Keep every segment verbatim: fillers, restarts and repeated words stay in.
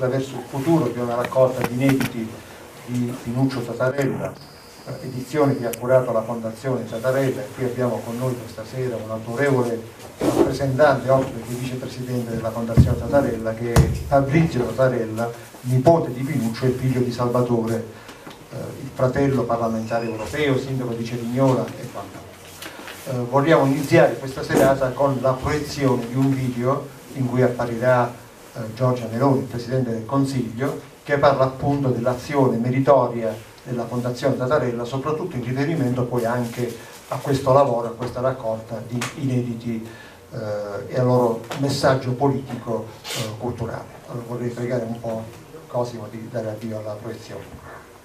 attraverso il futuro, che è una raccolta di inediti di Pinuccio Tatarella, edizione che ha curato la Fondazione Tatarella, e qui abbiamo con noi questa sera un autorevole rappresentante, ospite e vicepresidente della Fondazione Tatarella, che è Fabrizio Tatarella, nipote di Pinuccio e figlio di Salvatore, eh, il fratello parlamentare europeo, sindaco di Cerignola e quant'altro. Eh, vogliamo iniziare questa serata con la proiezione di un video in cui apparirà eh, Giorgia Meloni, il Presidente del Consiglio, che parla appunto dell'azione meritoria della Fondazione Tatarella, soprattutto in riferimento poi anche a questo lavoro, a questa raccolta di inediti eh, e al loro messaggio politico eh, culturale. Allora vorrei pregare un po' Cosimo di dare avvio alla proiezione.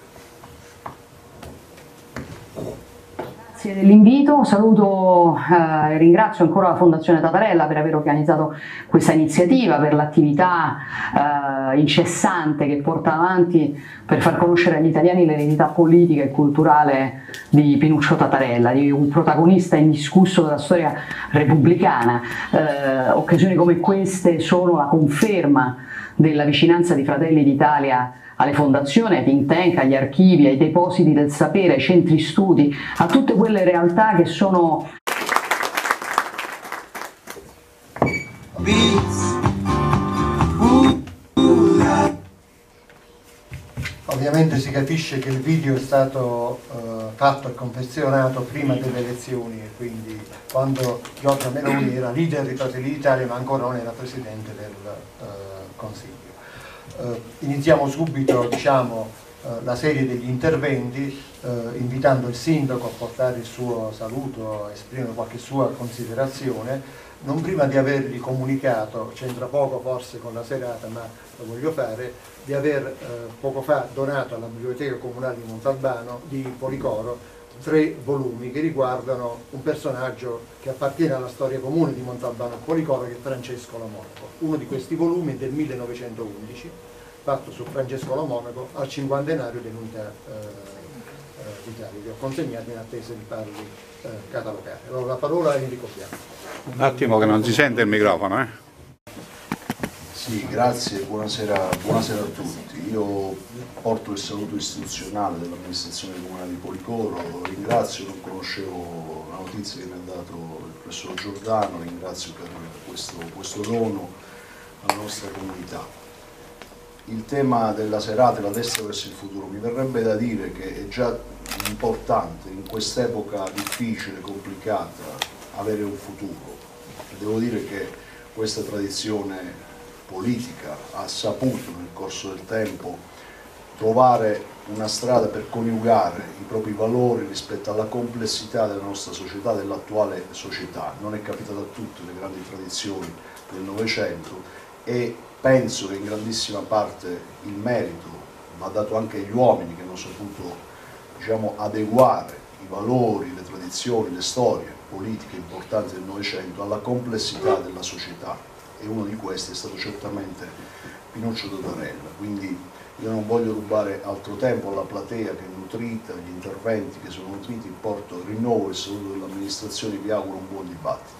Grazie dell'invito, saluto e eh, ringrazio ancora la Fondazione Tatarella per aver organizzato questa iniziativa, per l'attività eh, incessante che porta avanti per far conoscere agli italiani l'eredità politica e culturale di Pinuccio Tatarella, di un protagonista indiscusso della storia repubblicana. Eh, occasioni come queste sono la conferma della vicinanza di Fratelli d'Italia alle fondazioni, ai think tank, agli archivi, ai depositi del sapere, ai centri studi, a tutte quelle realtà che sono Ovviamente si capisce che il video è stato eh, fatto e confezionato prima delle elezioni, e quindi quando Giorgia Meloni era leader di Fratelli d'Italia ma ancora non era Presidente del eh, Consiglio. Uh, iniziamo subito, diciamo, uh, la serie degli interventi, uh, invitando il Sindaco a portare il suo saluto, a esprimere qualche sua considerazione, non prima di avergli comunicato, c'entra poco forse con la serata ma lo voglio fare, di aver uh, poco fa donato alla Biblioteca Comunale di Montalbano, di Policoro, tre volumi che riguardano un personaggio che appartiene alla storia comune di Montalbano e Policoro, che è Francesco La Monaco. Uno di questi volumi è del millenovecentoundici, fatto su Francesco La Monaco al cinquantenario dell'Unità eh, eh, d'Italia, che ho consegnato in attesa di farli eh, catalogare. Allora la parola a Enrico Bianco. Un attimo che non si sente il microfono, eh? Sì, grazie, buonasera, buonasera a tutti. Io porto il saluto istituzionale dell'amministrazione comunale di Policoro, ringrazio, non conoscevo la notizia che mi ha dato il professor Giordano, ringrazio per questo, questo dono alla nostra comunità. Il tema della serata è la destra verso il futuro. Mi verrebbe da dire che è già importante in quest'epoca difficile, complicata, avere un futuro. Devo dire che questa tradizione politica ha saputo nel corso del tempo trovare una strada per coniugare i propri valori rispetto alla complessità della nostra società, dell'attuale società. Non è capitato a tutte le grandi tradizioni del Novecento, e penso che in grandissima parte il merito va dato anche agli uomini che hanno saputo, diciamo, adeguare i valori, le tradizioni, le storie politiche importanti del Novecento alla complessità della società. E uno di questi è stato certamente Pinuccio Tatarella, quindi io non voglio rubare altro tempo alla platea che è nutrita, gli interventi che sono nutriti, porto, rinnovo il saluto dell'amministrazione, vi auguro un buon dibattito.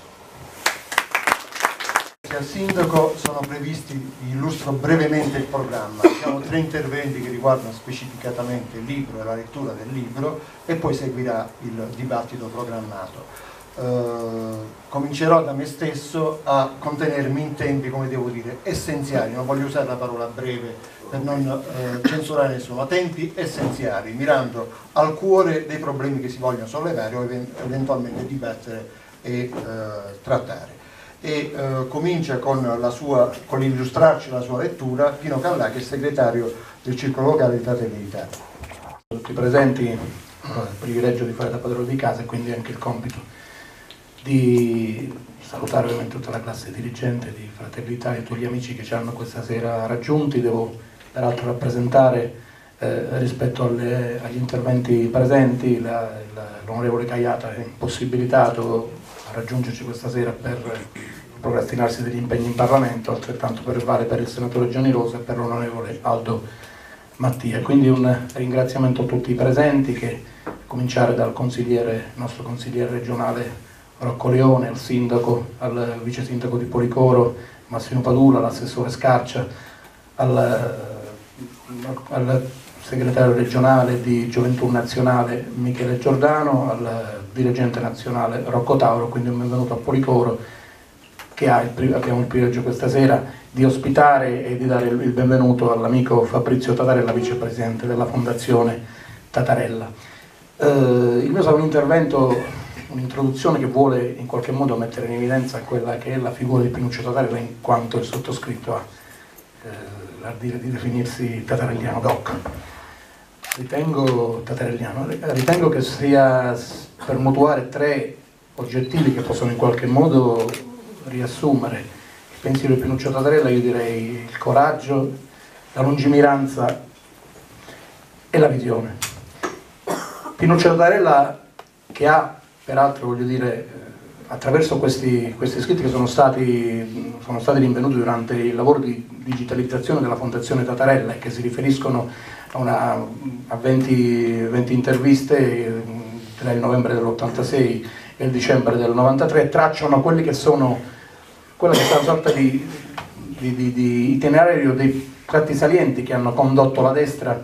Al Sindaco sono previsti, vi illustro brevemente il programma, abbiamo tre interventi che riguardano specificatamente il libro e la lettura del libro, e poi seguirà il dibattito programmato. Uh, comincerò da me stesso a contenermi in tempi, come devo dire, essenziali, non voglio usare la parola breve per non uh, censurare nessuno, tempi essenziali, mirando al cuore dei problemi che si vogliono sollevare o eventualmente dibattere e uh, trattare. E uh, comincia con, la sua, con l'illustrarci la sua lettura Pino Callà, che è segretario del Circolo Locale di Fratelli d'Italia. Tutti presenti, ho il privilegio di fare da padrone di casa e quindi anche il compito di salutare ovviamente tutta la classe dirigente di Fratelli d'Italia e tutti gli amici che ci hanno questa sera raggiunti. Devo peraltro rappresentare eh, rispetto alle, agli interventi presenti l'onorevole Caiata è impossibilitato a raggiungerci questa sera per procrastinarsi degli impegni in Parlamento, altrettanto per vale per il senatore Gianni Rosa e per l'onorevole Aldo Mattia. Quindi un ringraziamento a tutti i presenti, che a cominciare dal consigliere, nostro consigliere regionale Rocco Leone, al sindaco, al vice sindaco di Policoro Massimo Padula, all'assessore Scarcia, al, al segretario regionale di Gioventù Nazionale Michele Giordano, al dirigente nazionale Rocco Tauro, quindi un benvenuto a Policoro, che ha il, abbiamo il privilegio questa sera di ospitare e di dare il, il benvenuto all'amico Fabrizio Tatarella, vicepresidente della Fondazione Tatarella. Eh, il mio sarà un intervento, un'introduzione che vuole in qualche modo mettere in evidenza quella che è la figura di Pinuccio Tatarella, in quanto il sottoscritto ha eh, l'ardire di definirsi tatarelliano doc. Ritengo tatarelliano, ritengo che sia per mutuare tre oggettivi che possono in qualche modo riassumere il pensiero di Pinuccio Tatarella, io direi il coraggio, la lungimiranza e la visione. Pinuccio Tatarella, che ha peraltro, voglio dire, attraverso questi, questi scritti che sono stati, sono stati rinvenuti durante il lavoro di digitalizzazione della Fondazione Tatarella e che si riferiscono a, una, a venti, venti interviste tra il novembre dell'ottantasei e il dicembre del novantatré, tracciano quelli che sono, quella che è una sorta di, di, di, di itinerario dei tratti salienti che hanno condotto la destra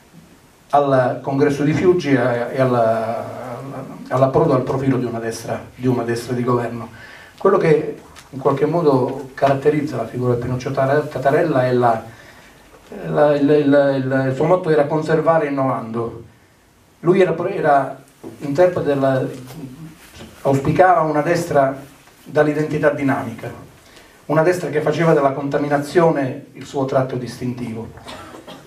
al congresso di Fiuggi e all'approdo al profilo di una, destra, di una destra di governo. Quello che in qualche modo caratterizza la figura di Pinuccio Tatarella è la, la, il, il, il, il suo motto era conservare innovando. Lui era, era interprete della, auspicava una destra dall'identità dinamica, una destra che faceva della contaminazione il suo tratto distintivo.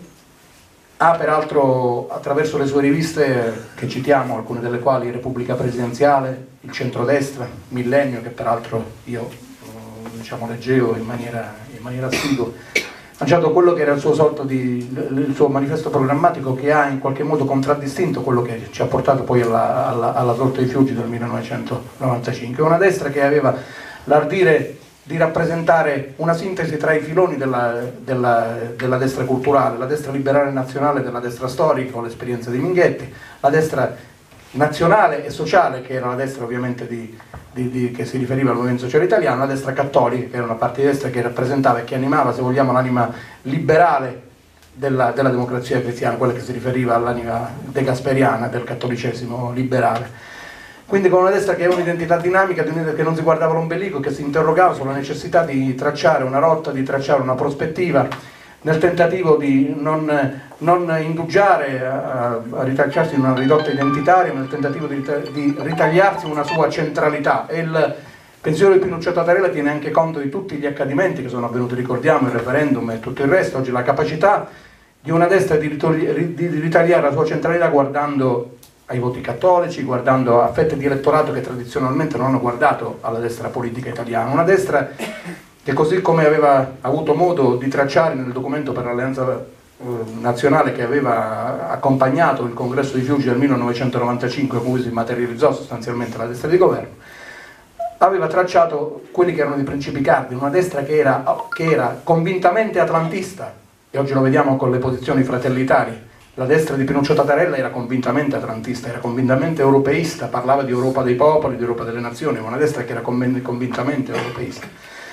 Ha peraltro, attraverso le sue riviste, che citiamo, alcune delle quali Repubblica Presidenziale, Il Centrodestra, Millennio, che peraltro io diciamo, leggevo in maniera, in maniera assidua, lanciato quello che era il suo, sorto di, il suo manifesto programmatico, che ha in qualche modo contraddistinto quello che ci ha portato poi alla, alla, alla sorte di Fiuggi del millenovecentonovantacinque. Una destra che aveva l'ardire di rappresentare una sintesi tra i filoni della, della, della destra culturale, la destra liberale nazionale della destra storica, con l'esperienza di Minghetti, la destra nazionale e sociale, che era la destra ovviamente di, di, di, che si riferiva al Movimento Sociale Italiano, la destra cattolica, che era una parte di destra che rappresentava e che animava, se vogliamo, l'anima liberale della, della democrazia cristiana, quella che si riferiva all'anima degasperiana del cattolicesimo liberale. Quindi con una destra che aveva un'identità dinamica, che non si guardava l'ombelico, che si interrogava sulla necessità di tracciare una rotta, di tracciare una prospettiva, nel tentativo di non, non indugiare a, a ritagliarsi in una ridotta identitaria, nel tentativo di, di ritagliarsi una sua centralità. E il pensiero di Pinuccio Tatarella tiene anche conto di tutti gli accadimenti che sono avvenuti, ricordiamo il referendum e tutto il resto. Oggi la capacità di una destra di, di, di ritagliare la sua centralità guardando ai voti cattolici, guardando a fette di elettorato che tradizionalmente non hanno guardato alla destra politica italiana. Una destra che, così come aveva avuto modo di tracciare nel documento per l'Alleanza eh, Nazionale che aveva accompagnato il congresso di Fiuggi del millenovecentonovantacinque, con cui si materializzò sostanzialmente la destra di governo, aveva tracciato quelli che erano i principi cardini, una destra che era, che era convintamente atlantista, e oggi lo vediamo con le posizioni fratellitarie. La destra di Pinuccio Tatarella era convintamente atlantista, era convintamente europeista, parlava di Europa dei popoli, di Europa delle nazioni, ma una destra che era convintamente europeista.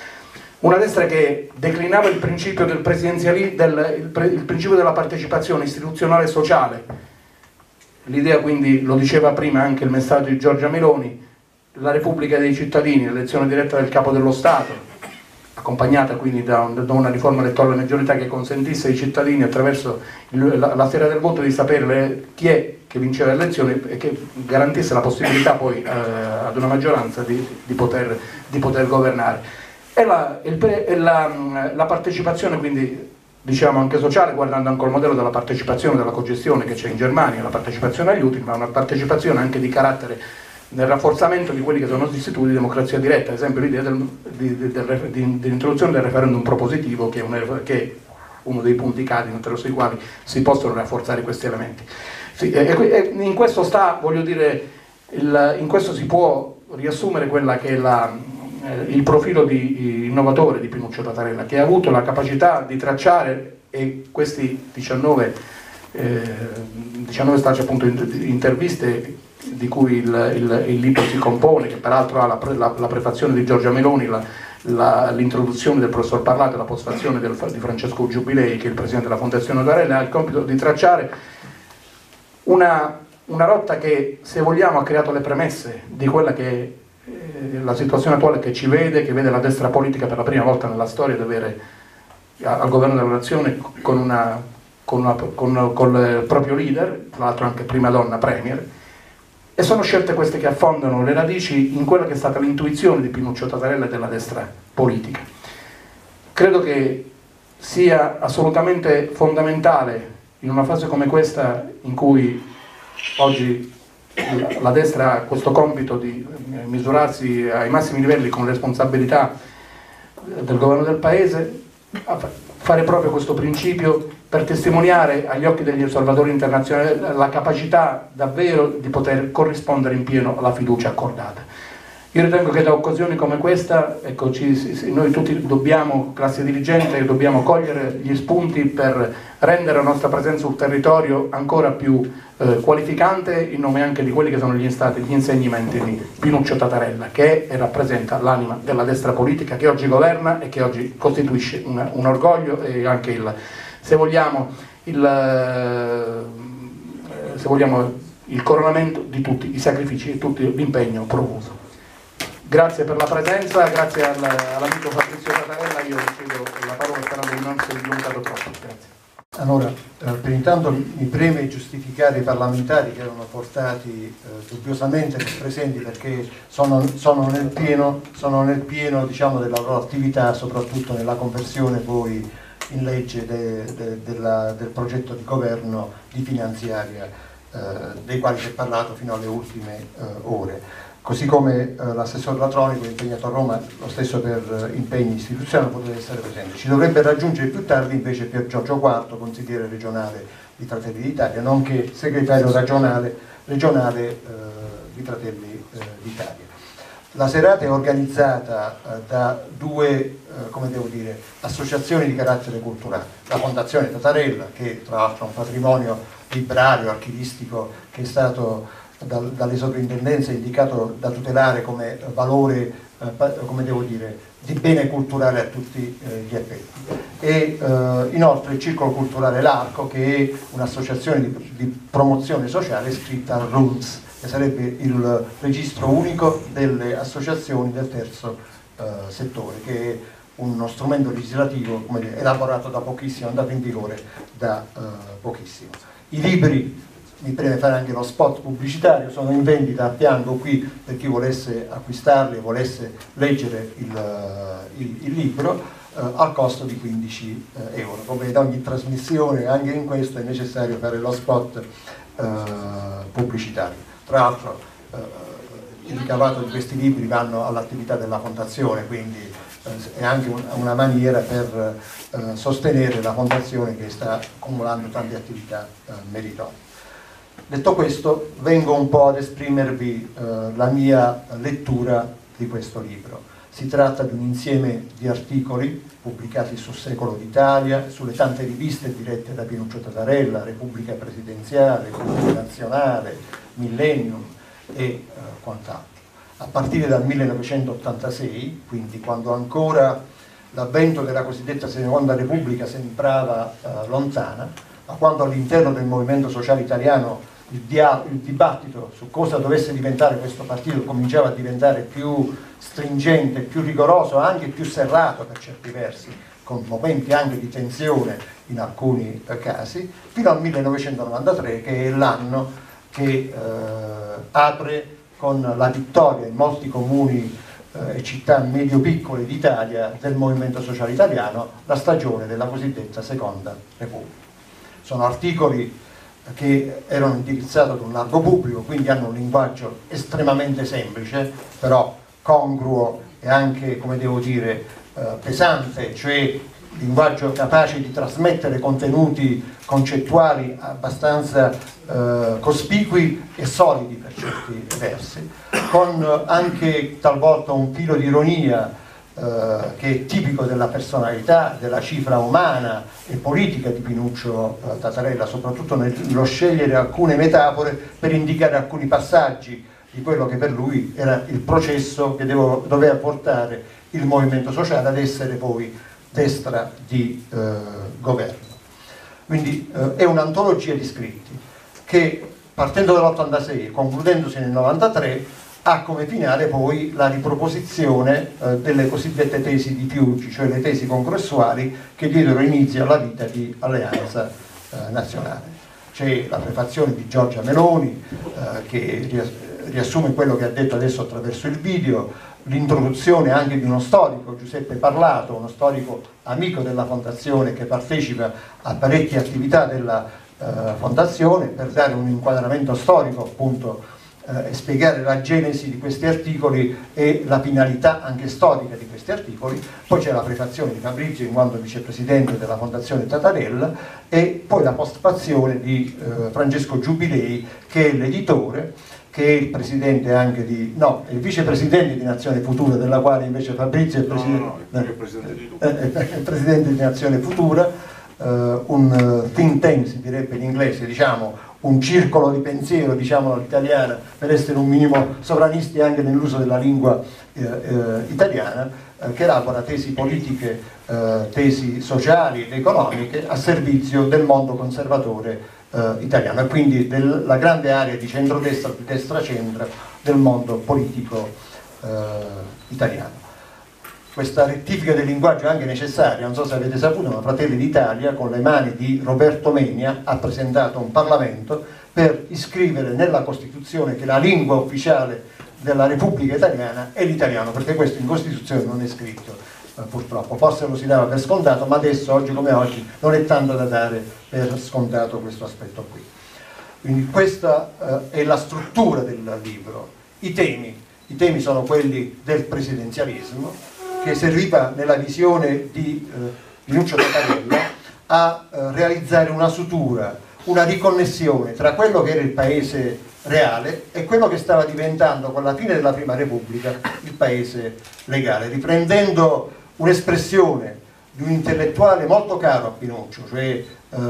Una destra che declinava il principio del presidenzialismo, del, il, pre, il principio della partecipazione istituzionale e sociale. L'idea, quindi, lo diceva prima anche il messaggio di Giorgia Meloni, la Repubblica dei cittadini, l'elezione diretta del capo dello Stato, accompagnata quindi da, un, da una riforma elettorale maggioritaria che consentisse ai cittadini, attraverso il, la, la sera del voto, di sapere chi è che vinceva le elezioni e che garantisse la possibilità poi eh, ad una maggioranza di, di, poter, di poter governare. E la, il, e la, la partecipazione, quindi diciamo anche sociale, guardando anche il modello della partecipazione, della cogestione che c'è in Germania, la partecipazione agli utili, ma una partecipazione anche di carattere nel rafforzamento di quelli che sono gli istituti di democrazia diretta, ad esempio l'idea del, di, di, del, di, dell'introduzione del referendum propositivo, che è, un, che è uno dei punti cardine attraverso i quali si possono rafforzare questi elementi. Sì, e, e in questo sta, voglio dire, il, in questo si può riassumere quella che è la, eh, il profilo di innovatore di Pinuccio Tatarella, che ha avuto la capacità di tracciare, e questi diciannove, eh, diciannove stage appunto interviste di cui il, il, il libro si compone, che peraltro ha la, la, la prefazione di Giorgia Meloni, la, l'introduzione del professor Parlato e la postfazione del, di Francesco Giubilei, che è il presidente della Fondazione Tatarella, ha il compito di tracciare una, una rotta che, se vogliamo, ha creato le premesse di quella che è eh, la situazione attuale, che ci vede, che vede la destra politica per la prima volta nella storia ad avere al governo della nazione con, una, con, una, con, con il proprio leader, tra l'altro anche prima donna premier. E sono scelte queste che affondano le radici in quella che è stata l'intuizione di Pinuccio Tatarella e della destra politica. Credo che sia assolutamente fondamentale, in una fase come questa, in cui oggi la destra ha questo compito di misurarsi ai massimi livelli con le responsabilità del governo del Paese, fare proprio questo principio per testimoniare agli occhi degli osservatori internazionali la capacità davvero di poter corrispondere in pieno alla fiducia accordata. Io ritengo che da occasioni come questa, ecco, ci, noi tutti dobbiamo, classe dirigente, dobbiamo cogliere gli spunti per rendere la nostra presenza sul territorio ancora più eh, qualificante, in nome anche di quelli che sono gli stati gli insegnamenti di Pinuccio Tatarella, che è e rappresenta l'anima della destra politica che oggi governa e che oggi costituisce una, un orgoglio e anche il, se vogliamo, il, eh, se vogliamo, il coronamento di tutti i sacrifici e tutto l'impegno profuso. Grazie per la presenza, grazie al, all'amico Fabrizio Tatarella, io cedo la parola sperando di non essere dilungato troppo. Grazie. Allora, eh, per intanto mi preme giustificare i parlamentari che erano portati eh, dubbiosamente presenti, perché sono, sono nel pieno, sono nel pieno diciamo, della loro attività, soprattutto nella conversione poi in legge de, de, della, del progetto di governo di finanziaria eh, dei quali si è parlato fino alle ultime eh, ore. Così come eh, l'assessore Latronico è impegnato a Roma, lo stesso per eh, impegni istituzionali, potrebbe essere presente. Ci dovrebbe raggiungere più tardi invece Pier Giorgio Quarto, consigliere regionale di Fratelli d'Italia, nonché segretario regionale, regionale eh, di Fratelli eh, d'Italia. La serata è organizzata eh, da due eh, come devo dire, associazioni di carattere culturale. La Fondazione Tatarella, che tra l'altro è un patrimonio librario, archivistico, che è stato Dal, dalle sovrintendenze indicato da tutelare come valore, eh, come devo dire, di bene culturale a tutti eh, gli effetti. E eh, inoltre il Circolo Culturale L'Arco, che è un'associazione di, di promozione sociale iscritta al R U N S, che sarebbe il registro unico delle associazioni del terzo eh, settore, che è uno strumento legislativo, come dire, elaborato da pochissimo, andato in vigore da eh, pochissimo. I libri, mi preme fare anche lo spot pubblicitario, sono in vendita a fianco qui per chi volesse acquistarli e volesse leggere il, il, il libro eh, al costo di quindici euro. Come da ogni trasmissione, anche in questo è necessario fare lo spot eh, pubblicitario. Tra l'altro eh, il ricavato di questi libri vanno all'attività della fondazione, quindi eh, è anche un, una maniera per eh, sostenere la fondazione che sta accumulando tante attività eh, meritorie. Detto questo, vengo un po' ad esprimervi eh, la mia lettura di questo libro. Si tratta di un insieme di articoli pubblicati su Secolo d'Italia, sulle tante riviste dirette da Pinuccio Tatarella, Repubblica Presidenziale, Repubblica Nazionale, Millennium e eh, quant'altro. A partire dal millenovecentottantasei, quindi quando ancora l'avvento della cosiddetta Seconda Repubblica sembrava eh, lontana, ma quando all'interno del movimento sociale italiano il, il dibattito su cosa dovesse diventare questo partito cominciava a diventare più stringente, più rigoroso, anche più serrato per certi versi, con momenti anche di tensione in alcuni eh, casi, fino al millenovecentonovantatré, che è l'anno che eh, apre con la vittoria in molti comuni e città medio-piccole d'Italia del movimento sociale italiano, la stagione della cosiddetta Seconda Repubblica. Sono articoli che erano indirizzati ad un largo pubblico, quindi hanno un linguaggio estremamente semplice, però congruo e anche, come devo dire, eh, pesante, cioè linguaggio capace di trasmettere contenuti concettuali abbastanza eh, cospicui e solidi per certi versi, con anche talvolta un filo di ironia eh, che è tipico della personalità, della cifra umana e politica di Pinuccio eh, Tatarella, soprattutto nello scegliere alcune metafore per indicare alcuni passaggi di quello che per lui era il processo che devo, doveva portare il movimento sociale ad essere poi destra di eh, governo. Quindi eh, è un'antologia di scritti che, partendo dall'ottantasei e concludendosi nel novantatré, ha come finale poi la riproposizione eh, delle cosiddette tesi di Piuggi, cioè le tesi congressuali che diedero inizio alla vita di Alleanza eh, Nazionale. C'è la prefazione di Giorgia Meloni eh, che riassume quello che ha detto adesso attraverso il video, l'introduzione anche di uno storico, Giuseppe Parlato, uno storico amico della Fondazione che partecipa a parecchie attività della eh, Fondazione, per dare un inquadramento storico appunto eh, e spiegare la genesi di questi articoli e la finalità anche storica di questi articoli. Poi c'è la prefazione di Fabrizio in quanto vicepresidente della Fondazione Tatarella e poi la postfazione di eh, Francesco Giubilei, che è l'editore, che è il presidente anche di, no, è il vicepresidente di Nazione Futura, della quale invece Fabrizio è il presidente, no, no, no, è il presidente, di, eh, è il presidente di Nazione Futura, eh, un think tank si direbbe in inglese, diciamo, un circolo di pensiero, diciamo all'italiana, per essere un minimo sovranisti anche nell'uso della lingua eh, eh, italiana, eh, che elabora tesi politiche, eh, tesi sociali ed economiche a servizio del mondo conservatore Uh, italiano e quindi della grande area di centrodestra, di destra-centro del mondo politico uh, italiano. Questa rettifica del linguaggio è anche necessaria, non so se avete saputo, ma Fratelli d'Italia con le mani di Roberto Menia ha presentato un Parlamento per iscrivere nella Costituzione che la lingua ufficiale della Repubblica Italiana è l'italiano, perché questo in Costituzione non è scritto. Purtroppo, forse lo si dava per scontato, ma adesso, oggi come oggi, non è tanto da dare per scontato questo aspetto qui. Quindi questa eh, è la struttura del libro. I temi, i temi sono quelli del presidenzialismo, che serviva nella visione di eh, Linuccio Tatarella a eh, realizzare una sutura, una riconnessione tra quello che era il paese reale e quello che stava diventando con la fine della Prima Repubblica il paese legale, riprendendo un'espressione di un intellettuale molto caro a Pinuccio, cioè eh,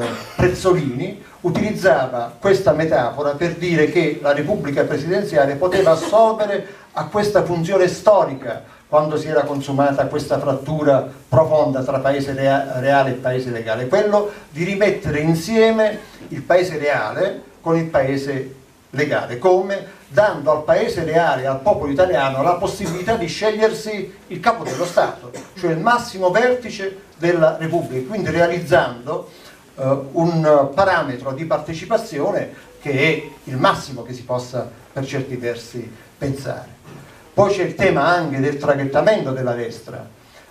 Prezzolini, utilizzava questa metafora per dire che la Repubblica presidenziale poteva assolvere a questa funzione storica quando si era consumata questa frattura profonda tra paese rea- reale e paese legale, quello di rimettere insieme il paese reale con il paese legale, come dando al paese reale e al popolo italiano la possibilità di scegliersi il capo dello Stato, cioè il massimo vertice della Repubblica, quindi realizzando eh, un parametro di partecipazione che è il massimo che si possa per certi versi pensare. Poi c'è il tema anche del traghettamento della destra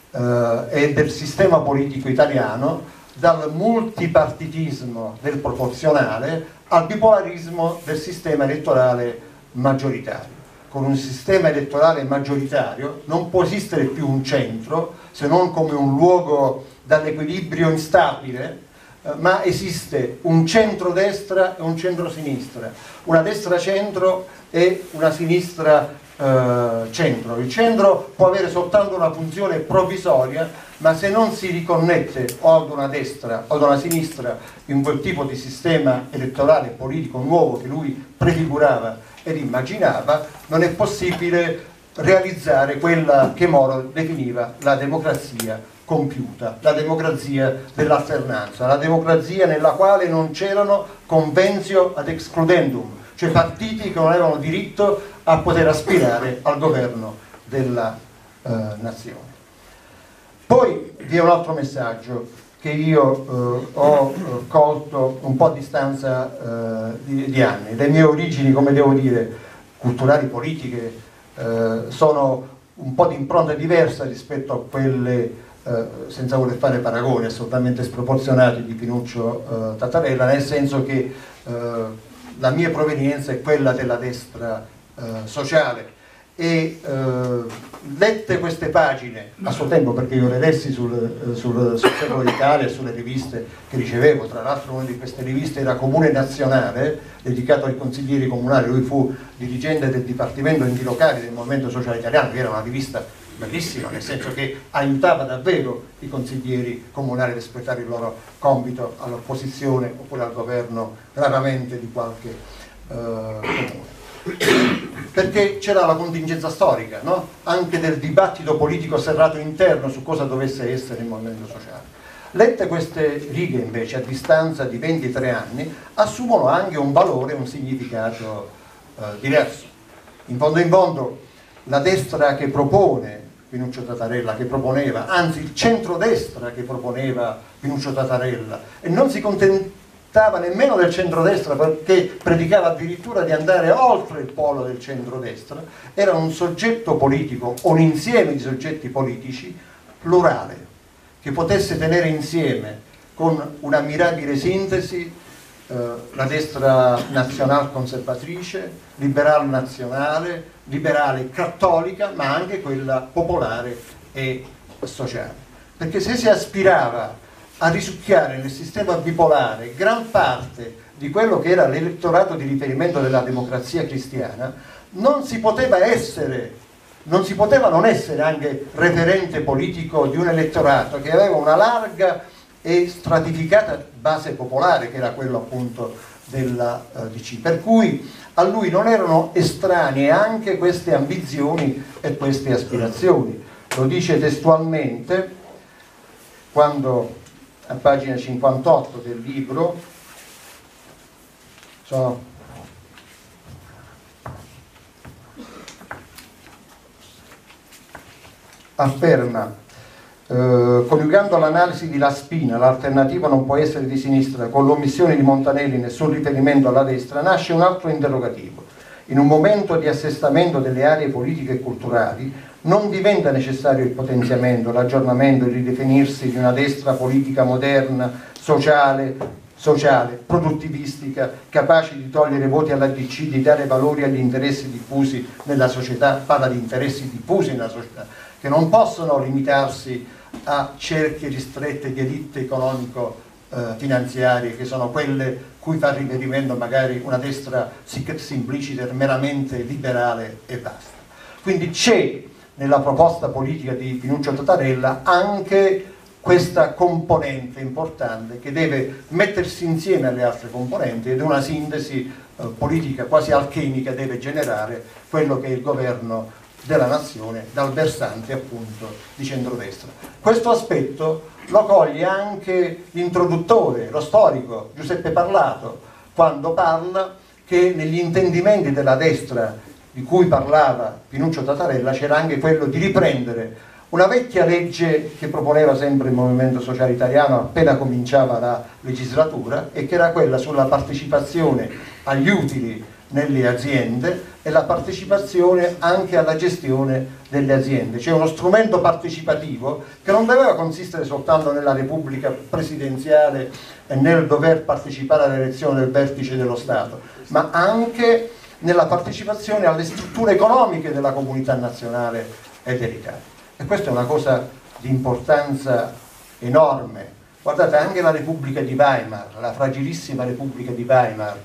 eh, e del sistema politico italiano, dal multipartitismo del proporzionale al bipolarismo del sistema elettorale maggioritario. Con un sistema elettorale maggioritario non può esistere più un centro se non come un luogo dall'equilibrio instabile, eh, ma esiste un centro-destra e un centro-sinistra, una destra-centro e una sinistra Uh, centro. Il centro può avere soltanto una funzione provvisoria, ma se non si riconnette o ad una destra o ad una sinistra in quel tipo di sistema elettorale politico nuovo che lui prefigurava ed immaginava, non è possibile realizzare quella che Moro definiva la democrazia compiuta, la democrazia dell'alternanza, la democrazia nella quale non c'erano conventio ad excludendum, cioè partiti che non avevano diritto a poter aspirare al governo della eh, nazione. Poi vi è un altro messaggio che io eh, ho eh, colto un po' a distanza eh, di, di anni. Le mie origini, come devo dire, culturali, politiche, eh, sono un po' di impronta diversa rispetto a quelle, eh, senza voler fare paragoni assolutamente sproporzionati, di Pinuccio eh, Tatarella, nel senso che eh, la mia provenienza è quella della destra eh, sociale e eh, lette queste pagine a suo tempo, perché io le lessi sul, sul, sul Secolo d'Italia e sulle riviste che ricevevo, tra l'altro una di queste riviste era Comune Nazionale, dedicato ai consiglieri comunali, lui fu dirigente del Dipartimento Enti Locali del Movimento Sociale Italiano, che era una rivista bellissima, nel senso che aiutava davvero i consiglieri comunali ad espletare il loro compito all'opposizione oppure al governo, raramente di qualche eh, comune. perché c'era la contingenza storica, no? Anche del dibattito politico serrato interno su cosa dovesse essere il movimento sociale. Lette queste righe invece a distanza di ventitré anni assumono anche un valore, un significato eh, diverso. In fondo in fondo la destra che propone Pinuccio Tatarella, che proponeva, anzi il centrodestra che proponeva Pinuccio Tatarella, e non si contentava nemmeno del centrodestra perché predicava addirittura di andare oltre il polo del centrodestra, era un soggetto politico, un insieme di soggetti politici plurale, che potesse tenere insieme con una mirabile sintesi eh, la destra nazional conservatrice, liberal nazionale, liberale cattolica, ma anche quella popolare e sociale. Perché se si aspirava a risucchiare nel sistema bipolare gran parte di quello che era l'elettorato di riferimento della democrazia cristiana, non si poteva essere non si poteva non essere anche referente politico di un elettorato che aveva una larga e stratificata base popolare, che era quello appunto della uh, D C, per cui a lui non erano estranee anche queste ambizioni e queste aspirazioni. Lo dice testualmente quando a pagina cinquantotto del libro sono afferma, eh, coniugando l'analisi di La Spina, l'alternativa non può essere di sinistra, con l'omissione di Montanelli, nessun riferimento alla destra, nasce un altro interrogativo. In un momento di assestamento delle aree politiche e culturali non diventa necessario il potenziamento, l'aggiornamento, il ridefinirsi di una destra politica moderna, sociale, sociale, produttivistica, capace di togliere voti alla D C, di dare valori agli interessi diffusi nella società, parla di interessi diffusi nella società, che non possono limitarsi a cerchie ristrette di elite economico-finanziarie, che sono quelle cui fa riferimento magari una destra sic et simpliciter meramente liberale e basta. Quindi c'è nella proposta politica di Pinuccio Tatarella anche questa componente importante che deve mettersi insieme alle altre componenti, ed una sintesi eh, politica quasi alchemica deve generare quello che è il governo della nazione dal versante appunto di centrodestra. Questo aspetto lo coglie anche l'introduttore, lo storico Giuseppe Parlato, quando parla che negli intendimenti della destra di cui parlava Pinuccio Tatarella c'era anche quello di riprendere una vecchia legge che proponeva sempre il Movimento Sociale Italiano appena cominciava la legislatura, e che era quella sulla partecipazione agli utili nelle aziende e la partecipazione anche alla gestione delle aziende. C'è uno strumento partecipativo che non doveva consistere soltanto nella Repubblica presidenziale e nel dover partecipare all'elezione del vertice dello Stato, ma anche nella partecipazione alle strutture economiche della comunità nazionale e dell'Italia. E questa è una cosa di importanza enorme. Guardate, anche la Repubblica di Weimar, la fragilissima Repubblica di Weimar,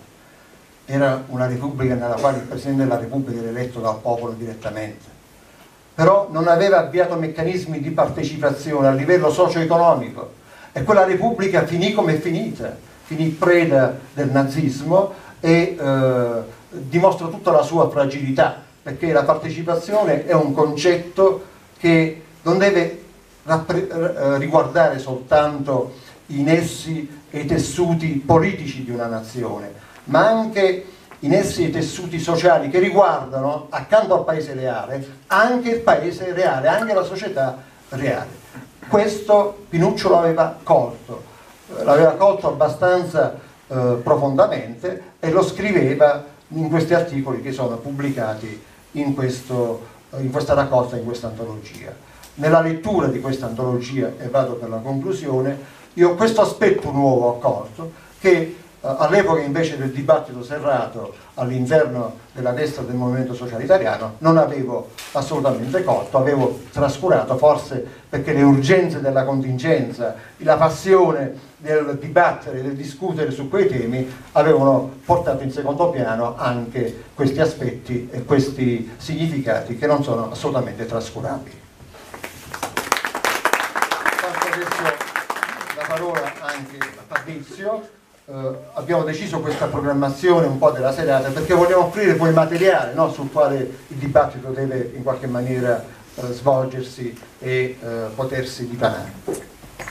era una repubblica nella quale il Presidente della Repubblica era eletto dal popolo direttamente, però non aveva avviato meccanismi di partecipazione a livello socio-economico, e quella repubblica finì come è finita, finì preda del nazismo e eh, dimostra tutta la sua fragilità, perché la partecipazione è un concetto che non deve riguardare soltanto i nessi e i tessuti politici di una nazione, ma anche i nessi e i tessuti sociali che riguardano, accanto al paese reale, anche il paese reale, anche la società reale. Questo Pinuccio l'aveva colto, l'aveva colto abbastanza eh, profondamente, e lo scriveva in questi articoli che sono pubblicati in, questo, in questa raccolta, in questa antologia. Nella lettura di questa antologia, e vado per la conclusione, io questo aspetto nuovo ho colto, che all'epoca invece del dibattito serrato all'interno della destra del Movimento Sociale Italiano non avevo assolutamente colto, avevo trascurato, forse perché le urgenze della contingenza, la passione del dibattere, del discutere su quei temi avevano portato in secondo piano anche questi aspetti e questi significati che non sono assolutamente trascurabili. Passo adesso la parola anche a Fabrizio. eh, abbiamo deciso questa programmazione un po' della serata perché vogliamo offrire poi materiale, no, sul quale il dibattito deve in qualche maniera eh, svolgersi e eh, potersi dipanare.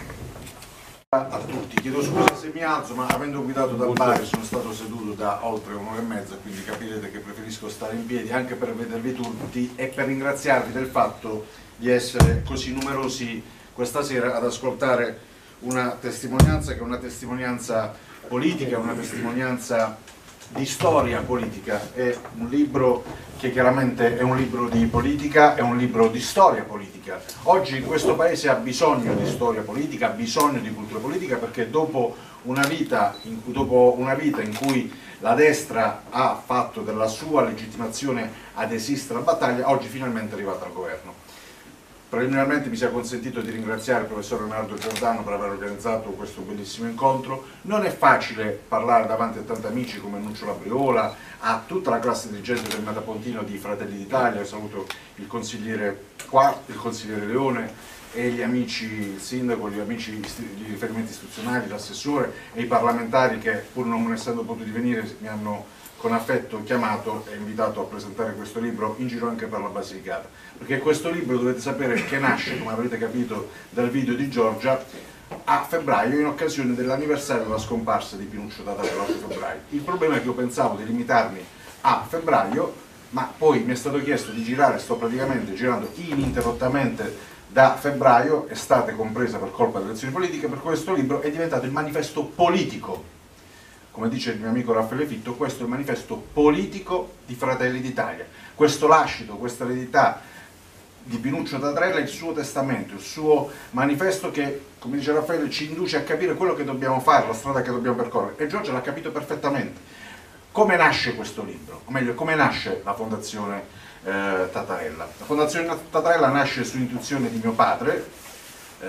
A tutti, chiedo scusa se mi alzo, ma avendo guidato da Bari sono stato seduto da oltre un'ora e mezza, quindi capirete che preferisco stare in piedi anche per vedervi tutti e per ringraziarvi del fatto di essere così numerosi questa sera ad ascoltare una testimonianza che è una testimonianza politica, una testimonianza di storia politica. È un libro che chiaramente è un libro di politica, è un libro di storia politica. Oggi questo paese ha bisogno di storia politica, ha bisogno di cultura politica, perché dopo una vita in cui, dopo una vita in cui la destra ha fatto della sua legittimazione ad esistere la battaglia, oggi finalmente è arrivata al governo. Preliminarmente mi sia consentito di ringraziare il professor Leonardo Giordano per aver organizzato questo bellissimo incontro. Non è facile parlare davanti a tanti amici come Nuccio Labriola, a tutta la classe dirigente del Metapontino di Fratelli d'Italia. Saluto il consigliere Quarto, il consigliere Leone e gli amici, il sindaco, gli amici di riferimenti istituzionali, l'assessore e i parlamentari che, pur non essendo potuti venire, mi hanno con affetto chiamato e invitato a presentare questo libro in giro anche per la Basilicata, perché questo libro dovete sapere che nasce, come avrete capito dal video di Giorgia, a febbraio in occasione dell'anniversario della scomparsa di Pinuccio Tatarella, l'otto febbraio. Il problema è che io pensavo di limitarmi a febbraio, ma poi mi è stato chiesto di girare, sto praticamente girando ininterrottamente da febbraio, estate compresa per colpa delle elezioni politiche, per questo libro è diventato il manifesto politico. Come dice il mio amico Raffaele Fitto, questo è il manifesto politico di Fratelli d'Italia. Questo lascito, questa eredità di Pinuccio Tatarella è il suo testamento, il suo manifesto che, come dice Raffaele, ci induce a capire quello che dobbiamo fare, la strada che dobbiamo percorrere. E Giorgia l'ha capito perfettamente. Come nasce questo libro? O meglio, come nasce la Fondazione eh, Tatarella? La Fondazione Tatarella nasce su intuizione di mio padre, eh,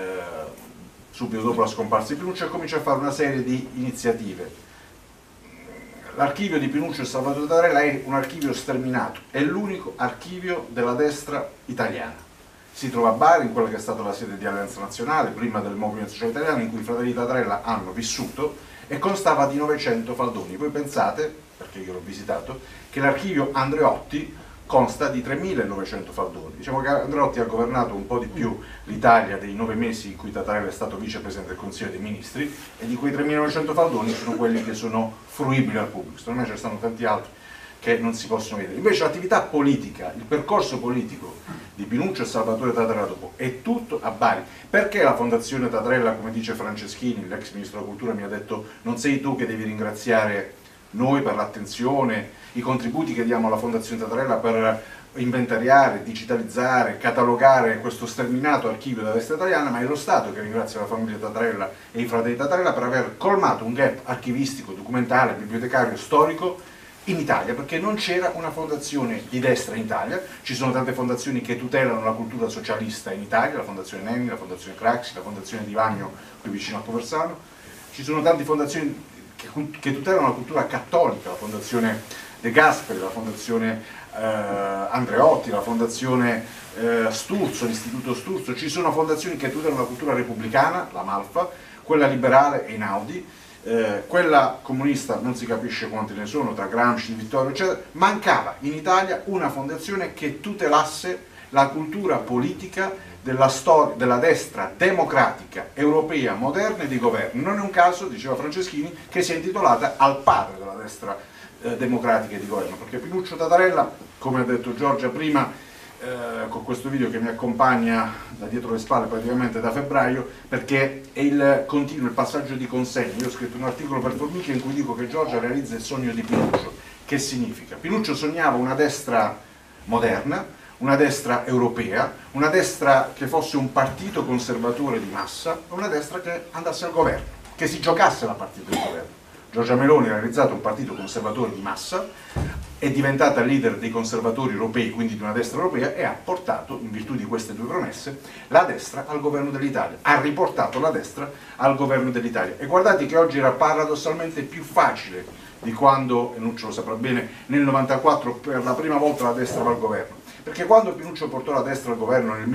subito dopo la scomparsa di Pinuccio, e comincia a fare una serie di iniziative. L'archivio di Pinuccio e Salvatore Tatarella è un archivio sterminato, è l'unico archivio della destra italiana. Si trova a Bari, in quella che è stata la sede di Alleanza Nazionale, prima del Movimento Sociale Italiano, in cui i fratelli Tatarella hanno vissuto, e constava di novecento faldoni. Voi pensate, perché io l'ho visitato, che l'archivio Andreotti consta di tremilanovecento faldoni. Diciamo che Andreotti ha governato un po' di più l'Italia dei nove mesi in cui Tatarella è stato vicepresidente del Consiglio dei Ministri, e di quei tremilanovecento faldoni sono quelli che sono fruibili al pubblico. Secondo me ce ne stanno tanti altri che non si possono vedere. Invece l'attività politica, il percorso politico di Pinuccio e Salvatore Tatarella dopo è tutto a Bari. Perché la Fondazione Tatarella, come dice Franceschini, l'ex ministro della Cultura, mi ha detto: non sei tu che devi ringraziare noi per l'attenzione, i contributi che diamo alla Fondazione Tatarella per inventariare, digitalizzare, catalogare questo sterminato archivio della destra italiana, ma è lo Stato che ringrazia la famiglia Tatarella e i fratelli Tatarella per aver colmato un gap archivistico, documentale, bibliotecario, storico in Italia, perché non c'era una fondazione di destra in Italia. Ci sono tante fondazioni che tutelano la cultura socialista in Italia, la Fondazione Nenni, la Fondazione Craxi, la Fondazione Di Vagno qui vicino a Coversano. Ci sono tante fondazioni che, che tutelano la cultura cattolica, la Fondazione De Gasperi, la Fondazione eh, Andreotti, la Fondazione eh, Sturzo, l'Istituto Sturzo. Ci sono fondazioni che tutelano la cultura repubblicana, la Malfa, quella liberale, Einaudi, eh, quella comunista non si capisce quanti ne sono, tra Gramsci, Vittorio, eccetera. Mancava in Italia una fondazione che tutelasse la cultura politica della, storia, della destra democratica, europea, moderna e di governo. Non è un caso, diceva Franceschini, che sia intitolata al padre della destra eh, democratica e di governo, perché Pinuccio Tatarella, come ha detto Giorgia prima, eh, con questo video che mi accompagna da dietro le spalle praticamente da febbraio, perché è il continuo, il passaggio di consegna. Io ho scritto un articolo per Formiche in cui dico che Giorgia realizza il sogno di Pinuccio. Che significa? Pinuccio sognava una destra moderna, una destra europea, una destra che fosse un partito conservatore di massa, una destra che andasse al governo, che si giocasse la partita del governo. Giorgia Meloni ha realizzato un partito conservatore di massa, è diventata leader dei conservatori europei, quindi di una destra europea, e ha portato, in virtù di queste due promesse, la destra al governo dell'Italia, ha riportato la destra al governo dell'Italia. E guardate che oggi era paradossalmente più facile di quando, e Nuccio lo saprà bene, nel novantaquattro per la prima volta la destra va al governo. Perché quando Pinuccio portò la destra al governo nel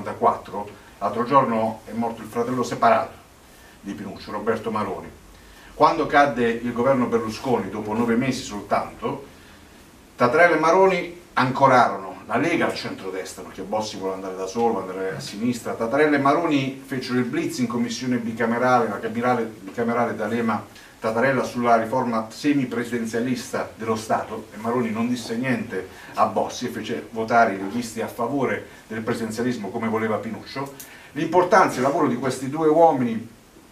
millenovecentonovantaquattro, l'altro giorno è morto il fratello separato di Pinuccio, Roberto Maroni, Quando cadde il governo Berlusconi, dopo nove mesi soltanto, Tattarella e Maroni ancorarono la Lega al centrodestra, perché Bossi voleva andare da solo, andare a sinistra. Tattarella e Maroni fecero il blitz in commissione bicamerale, la camerale, bicamerale D'Alema Tattarella sulla riforma semipresidenzialista dello Stato, e Maroni non disse niente a Bossi e fece votare i leghisti a favore del presidenzialismo come voleva Pinuccio. L'importanza del lavoro di questi due uomini,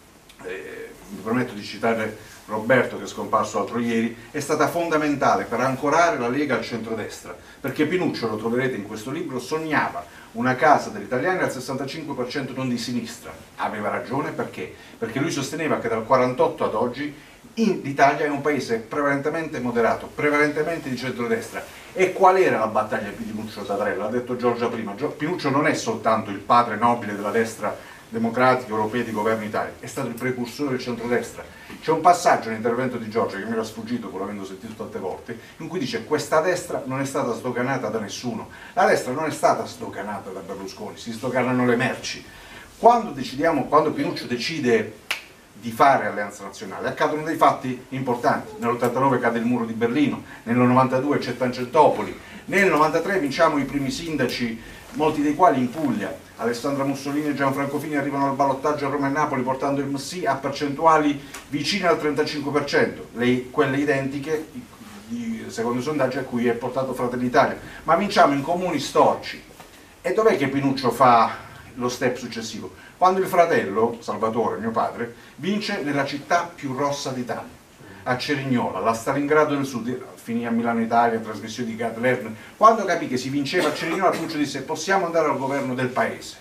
eh, mi permetto di citare Roberto, che è scomparso l'altro ieri, è stata fondamentale per ancorare la Lega al centrodestra, perché Pinuccio, lo troverete in questo libro, sognava una casa degli italiani al sessantacinque per cento non di sinistra. Aveva ragione, perché? Perché lui sosteneva che dal quarantotto ad oggi l'Italia è un paese prevalentemente moderato, prevalentemente di centrodestra. E qual era la battaglia di Pinuccio-Tattarella? L'ha detto Giorgia prima. Pinuccio non è soltanto il padre nobile della destra democratica europea di governo Italia, è stato il precursore del centrodestra. C'è un passaggio nell'intervento di Giorgia che mi era sfuggito, pur avendo sentito tante volte, in cui dice: questa destra non è stata sdoganata da nessuno. La destra non è stata sdoganata da Berlusconi, si sdoganano le merci. Quando decidiamo, quando Pinuccio decide di fare alleanza nazionale, accadono dei fatti importanti. Nell'ottantanove cade il muro di Berlino, nel novantadue c'è Tangentopoli, nel novantatré vinciamo i primi sindaci, molti dei quali in Puglia. Alessandra Mussolini e Gianfranco Fini arrivano al ballottaggio a Roma e Napoli portando il M S I a percentuali vicine al trentacinque per cento, le, quelle identiche, di, secondo i sondaggi, a cui è portato Fratelli d'Italia. Ma vinciamo in comuni storici. E dov'è che Pinuccio fa lo step successivo? Quando il fratello, Salvatore, mio padre, vince nella città più rossa d'Italia, a Cerignola, la Stalingrado del Sud, finì a Milano Italia, trasmissione di Gad Lerner. Quando capì che si vinceva a Cerignola, Pinuccio disse: possiamo andare al governo del paese.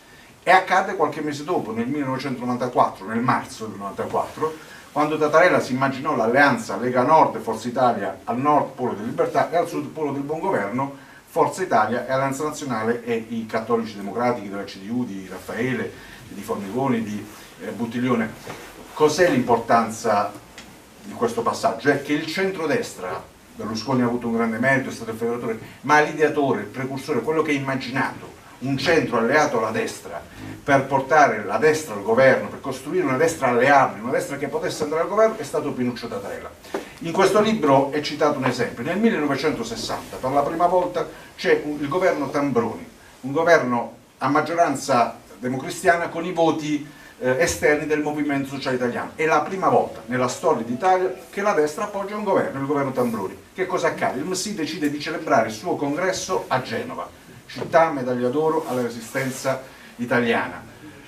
E accadde qualche mese dopo, nel millenovecentonovantaquattro, nel marzo del novantaquattro, quando Tattarella si immaginò l'alleanza Lega Nord e Forza Italia, al nord Polo della Libertà e al sud Polo del Buon Governo, Forza Italia e Alleanza Nazionale e i cattolici democratici della C D U, di Raffaele, di Formigoni, di eh, Buttiglione. Cos'è l'importanza di questo passaggio? È che il centrodestra, Berlusconi ha avuto un grande merito, è stato il federatore, ma l'ideatore, il precursore, quello che ha immaginato un centro alleato alla destra per portare la destra al governo, per costruire una destra alleabile, una destra che potesse andare al governo, è stato Pinuccio Tattarella. In questo libro è citato un esempio. Nel millenovecentosessanta per la prima volta c'è il governo Tambroni, un governo a maggioranza democristiana con i voti eh, esterni del Movimento Sociale Italiano. È la prima volta nella storia d'Italia che la destra appoggia un governo, il governo Tambroni. Che cosa accade? Il M S I decide di celebrare il suo congresso a Genova, città medaglia d'oro alla resistenza italiana.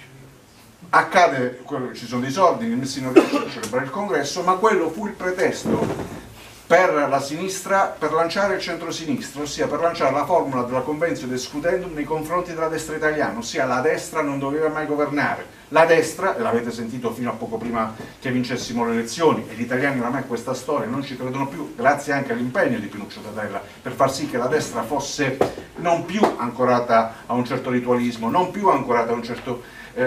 Accade, ci sono dei soldi, il M S I non riesce a celebrare il congresso, ma quello fu il pretesto per la sinistra per lanciare il centro-sinistra, ossia per lanciare la formula della Convenzio Excludendum nei confronti della destra italiana, ossia la destra non doveva mai governare. La destra, e l'avete sentito fino a poco prima che vincessimo le elezioni, e gli italiani oramai questa storia non ci credono più, grazie anche all'impegno di Pinuccio Tattarella per far sì che la destra fosse non più ancorata a un certo ritualismo, non più ancorata a un certo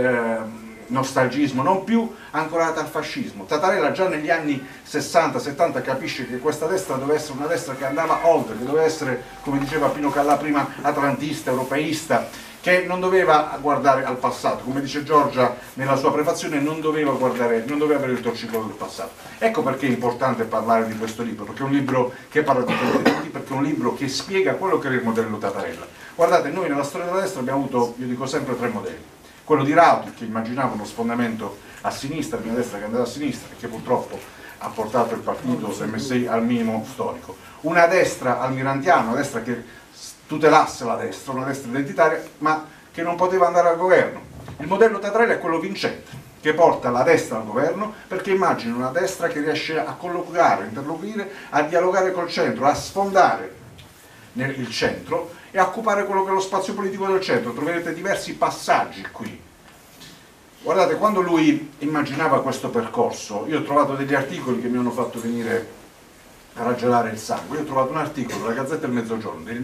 eh, nostalgismo, non più ancorata al fascismo. Tattarella già negli anni sessanta settanta capisce che questa destra doveva essere una destra che andava oltre, che doveva essere, come diceva Pino Callà prima, atlantista, europeista, che non doveva guardare al passato, come dice Giorgia nella sua prefazione, non doveva guardare, non doveva avere il torcicollo del passato. Ecco perché è importante parlare di questo libro, perché è un libro che parla di tutti, perché è un libro che spiega quello che era il modello Tattarella. Guardate, noi nella storia della destra abbiamo avuto, io dico sempre, tre modelli. Quello di Rauti, che immaginava uno sfondamento a sinistra, di una destra che andava a sinistra e che purtroppo ha portato il partito M S I al minimo storico. Una destra almirantiana, una destra che tutelasse la destra, una destra identitaria, ma che non poteva andare al governo. Il modello Tattarella è quello vincente, che porta la destra al governo, perché immagina una destra che riesce a colloquiare, a interloquire, a dialogare col centro, a sfondare nel, il centro e a occupare quello che è lo spazio politico del centro. Troverete diversi passaggi qui. Guardate, quando lui immaginava questo percorso, io ho trovato degli articoli che mi hanno fatto venire a raggelare il sangue. Io ho trovato un articolo della Gazzetta del Mezzogiorno del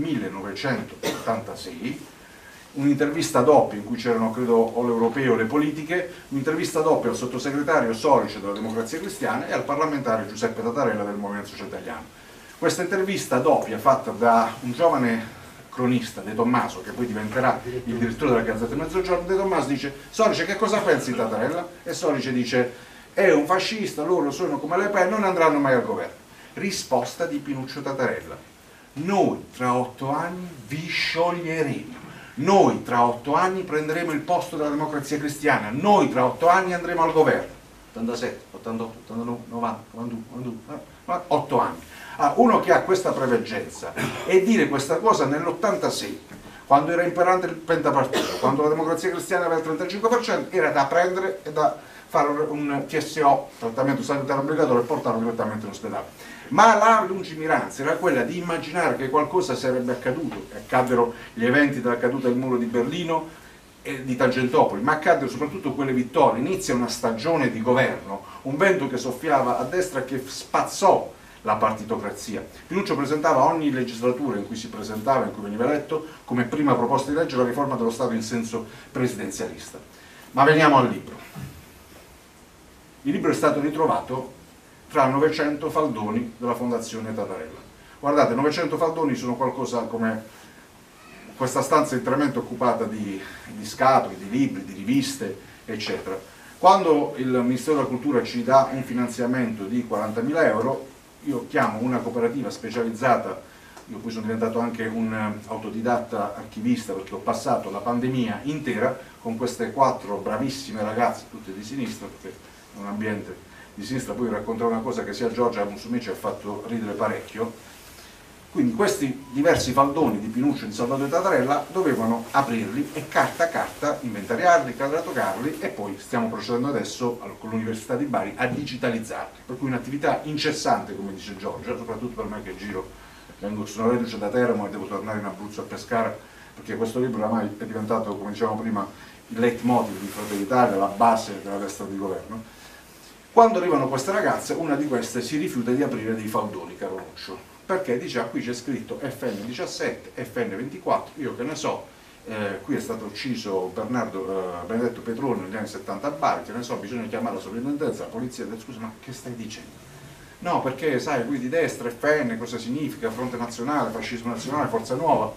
millenovecentottantasei, un'intervista doppia in cui c'erano, credo, o l'Europeo o le politiche, un'intervista doppia al sottosegretario Sorice della Democrazia Cristiana e al parlamentare Giuseppe Tattarella del Movimento Sociale Italiano. Questa intervista doppia, fatta da un giovane cronista, De Tommaso, che poi diventerà il direttore della Gazzetta del Mezzogiorno, De Tommaso dice: Sorice, che cosa pensi di Tattarella? E Sorice dice: è un fascista, loro sono come Le Pen, non andranno mai al governo. Risposta di Pinuccio Tatarella: noi tra otto anni vi scioglieremo, noi tra otto anni prenderemo il posto della Democrazia Cristiana, noi tra otto anni andremo al governo. ottantasette, ottantotto, ottantanove, novanta, novantadue, novantadue, otto anni. Ah, uno che ha questa preveggenza e dire questa cosa nell'ottantasei, quando era imperante il pentapartito, quando la Democrazia Cristiana aveva il trentacinque per cento, era da prendere e da fare un T S O, trattamento sanitario obbligatorio, e portarlo direttamente in ospedale. Ma la lungimiranza era quella di immaginare che qualcosa sarebbe accaduto. Accaddero gli eventi della caduta del muro di Berlino e di Tangentopoli, ma accaddero soprattutto quelle vittorie. Inizia una stagione di governo, un vento che soffiava a destra che spazzò la partitocrazia. Pinuccio presentava ogni legislatura in cui si presentava, in cui veniva eletto, come prima proposta di legge la riforma dello Stato in senso presidenzialista. Ma veniamo al libro. Il libro è stato ritrovato tra novecento faldoni della Fondazione Tatarella. Guardate, novecento faldoni sono qualcosa come questa stanza interamente occupata di, di scatole, di libri, di riviste, eccetera. Quando il Ministero della Cultura ci dà un finanziamento di quarantamila euro, io chiamo una cooperativa specializzata, io poi sono diventato anche un autodidatta archivista perché ho passato la pandemia intera con queste quattro bravissime ragazze, tutte di sinistra, perché è un ambiente di sinistra. Poi vi racconterò una cosa che sia Giorgia Musumeci ci ha fatto ridere parecchio. Quindi questi diversi faldoni di Pinuccio, di Salvatore Tatarella dovevano aprirli e carta a carta inventariarli, catalogarli, e poi stiamo procedendo adesso con l'Università di Bari a digitalizzarli, per cui un'attività incessante, come dice Giorgia, soprattutto per me che giro, vengo, sono reduce da Teramo e devo tornare in Abruzzo a Pescara, perché questo libro oramai è diventato, come dicevamo prima, il leitmotiv di Fratelli d'Italia, la base della destra di governo. Quando arrivano queste ragazze, una di queste si rifiuta di aprire dei faldoni, caro Nuccio, perché dice: ah, qui c'è scritto F N diciassette, F N ventiquattro, io che ne so, eh, qui è stato ucciso Bernardo, eh, Benedetto Petroni negli anni settanta a Bari, che ne so, bisogna chiamare la sovrintendenza, la polizia, scusa, ma che stai dicendo? No, perché sai, qui di destra, F N, cosa significa? Fronte Nazionale, Fascismo Nazionale, Forza Nuova.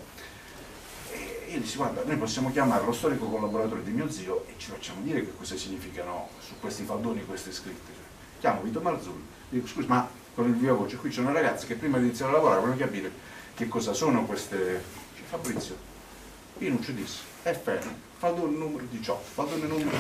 E io dissi: guarda, noi possiamo chiamare lo storico collaboratore di mio zio e ci facciamo dire che cosa significano su questi faldoni queste scritte. Chiamo Vito Marzulli, dico: scusa, ma con il via voce, qui c'è una ragazza che prima di iniziare a lavorare vogliono capire che cosa sono queste. Fabrizio, Pinuccio disse F N, faldone numero diciotto, faldone numero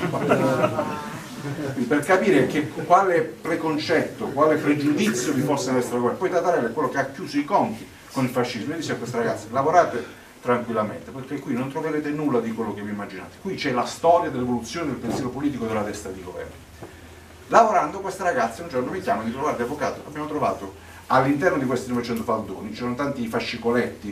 quattro, per capire che, quale preconcetto, quale pregiudizio vi fosse nella guerra. Poi Tatarella è quello che ha chiuso i conti con il fascismo e disse a queste ragazze: lavorate tranquillamente, perché qui non troverete nulla di quello che vi immaginate, qui c'è la storia dell'evoluzione del pensiero politico della destra di governo. Lavorando, queste ragazze un giorno mi chiamano e dicono: guarda avvocato, abbiamo trovato all'interno di questi novecento faldoni, c'erano tanti fascicoletti,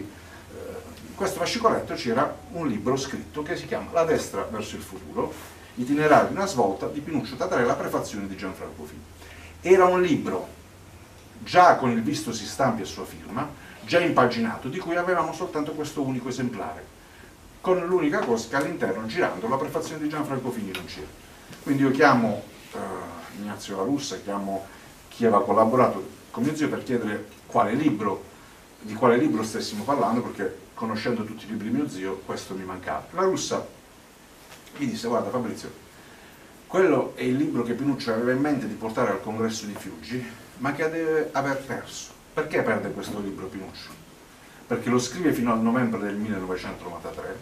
in questo fascicoletto c'era un libro scritto che si chiama La destra verso il futuro, itinerario di una svolta di Pinuccio Tatarella, prefazione di Gianfranco Fini. Era un libro già con il visto si stampi a sua firma, già impaginato, di cui avevamo soltanto questo unico esemplare, con l'unica cosa che all'interno, girando, la prefazione di Gianfranco Fini non c'era. Quindi io chiamo uh, Ignazio La Russa, chiamo chi aveva collaborato con mio zio per chiedere quale libro, di quale libro stessimo parlando, perché conoscendo tutti i libri di mio zio questo mi mancava. La Russa mi disse: guarda Fabrizio, quello è il libro che Pinuccio aveva in mente di portare al congresso di Fiuggi, ma che deve aver perso. Perché perde questo libro Pinuccio? Perché lo scrive fino al novembre del millenovecentonovantatré,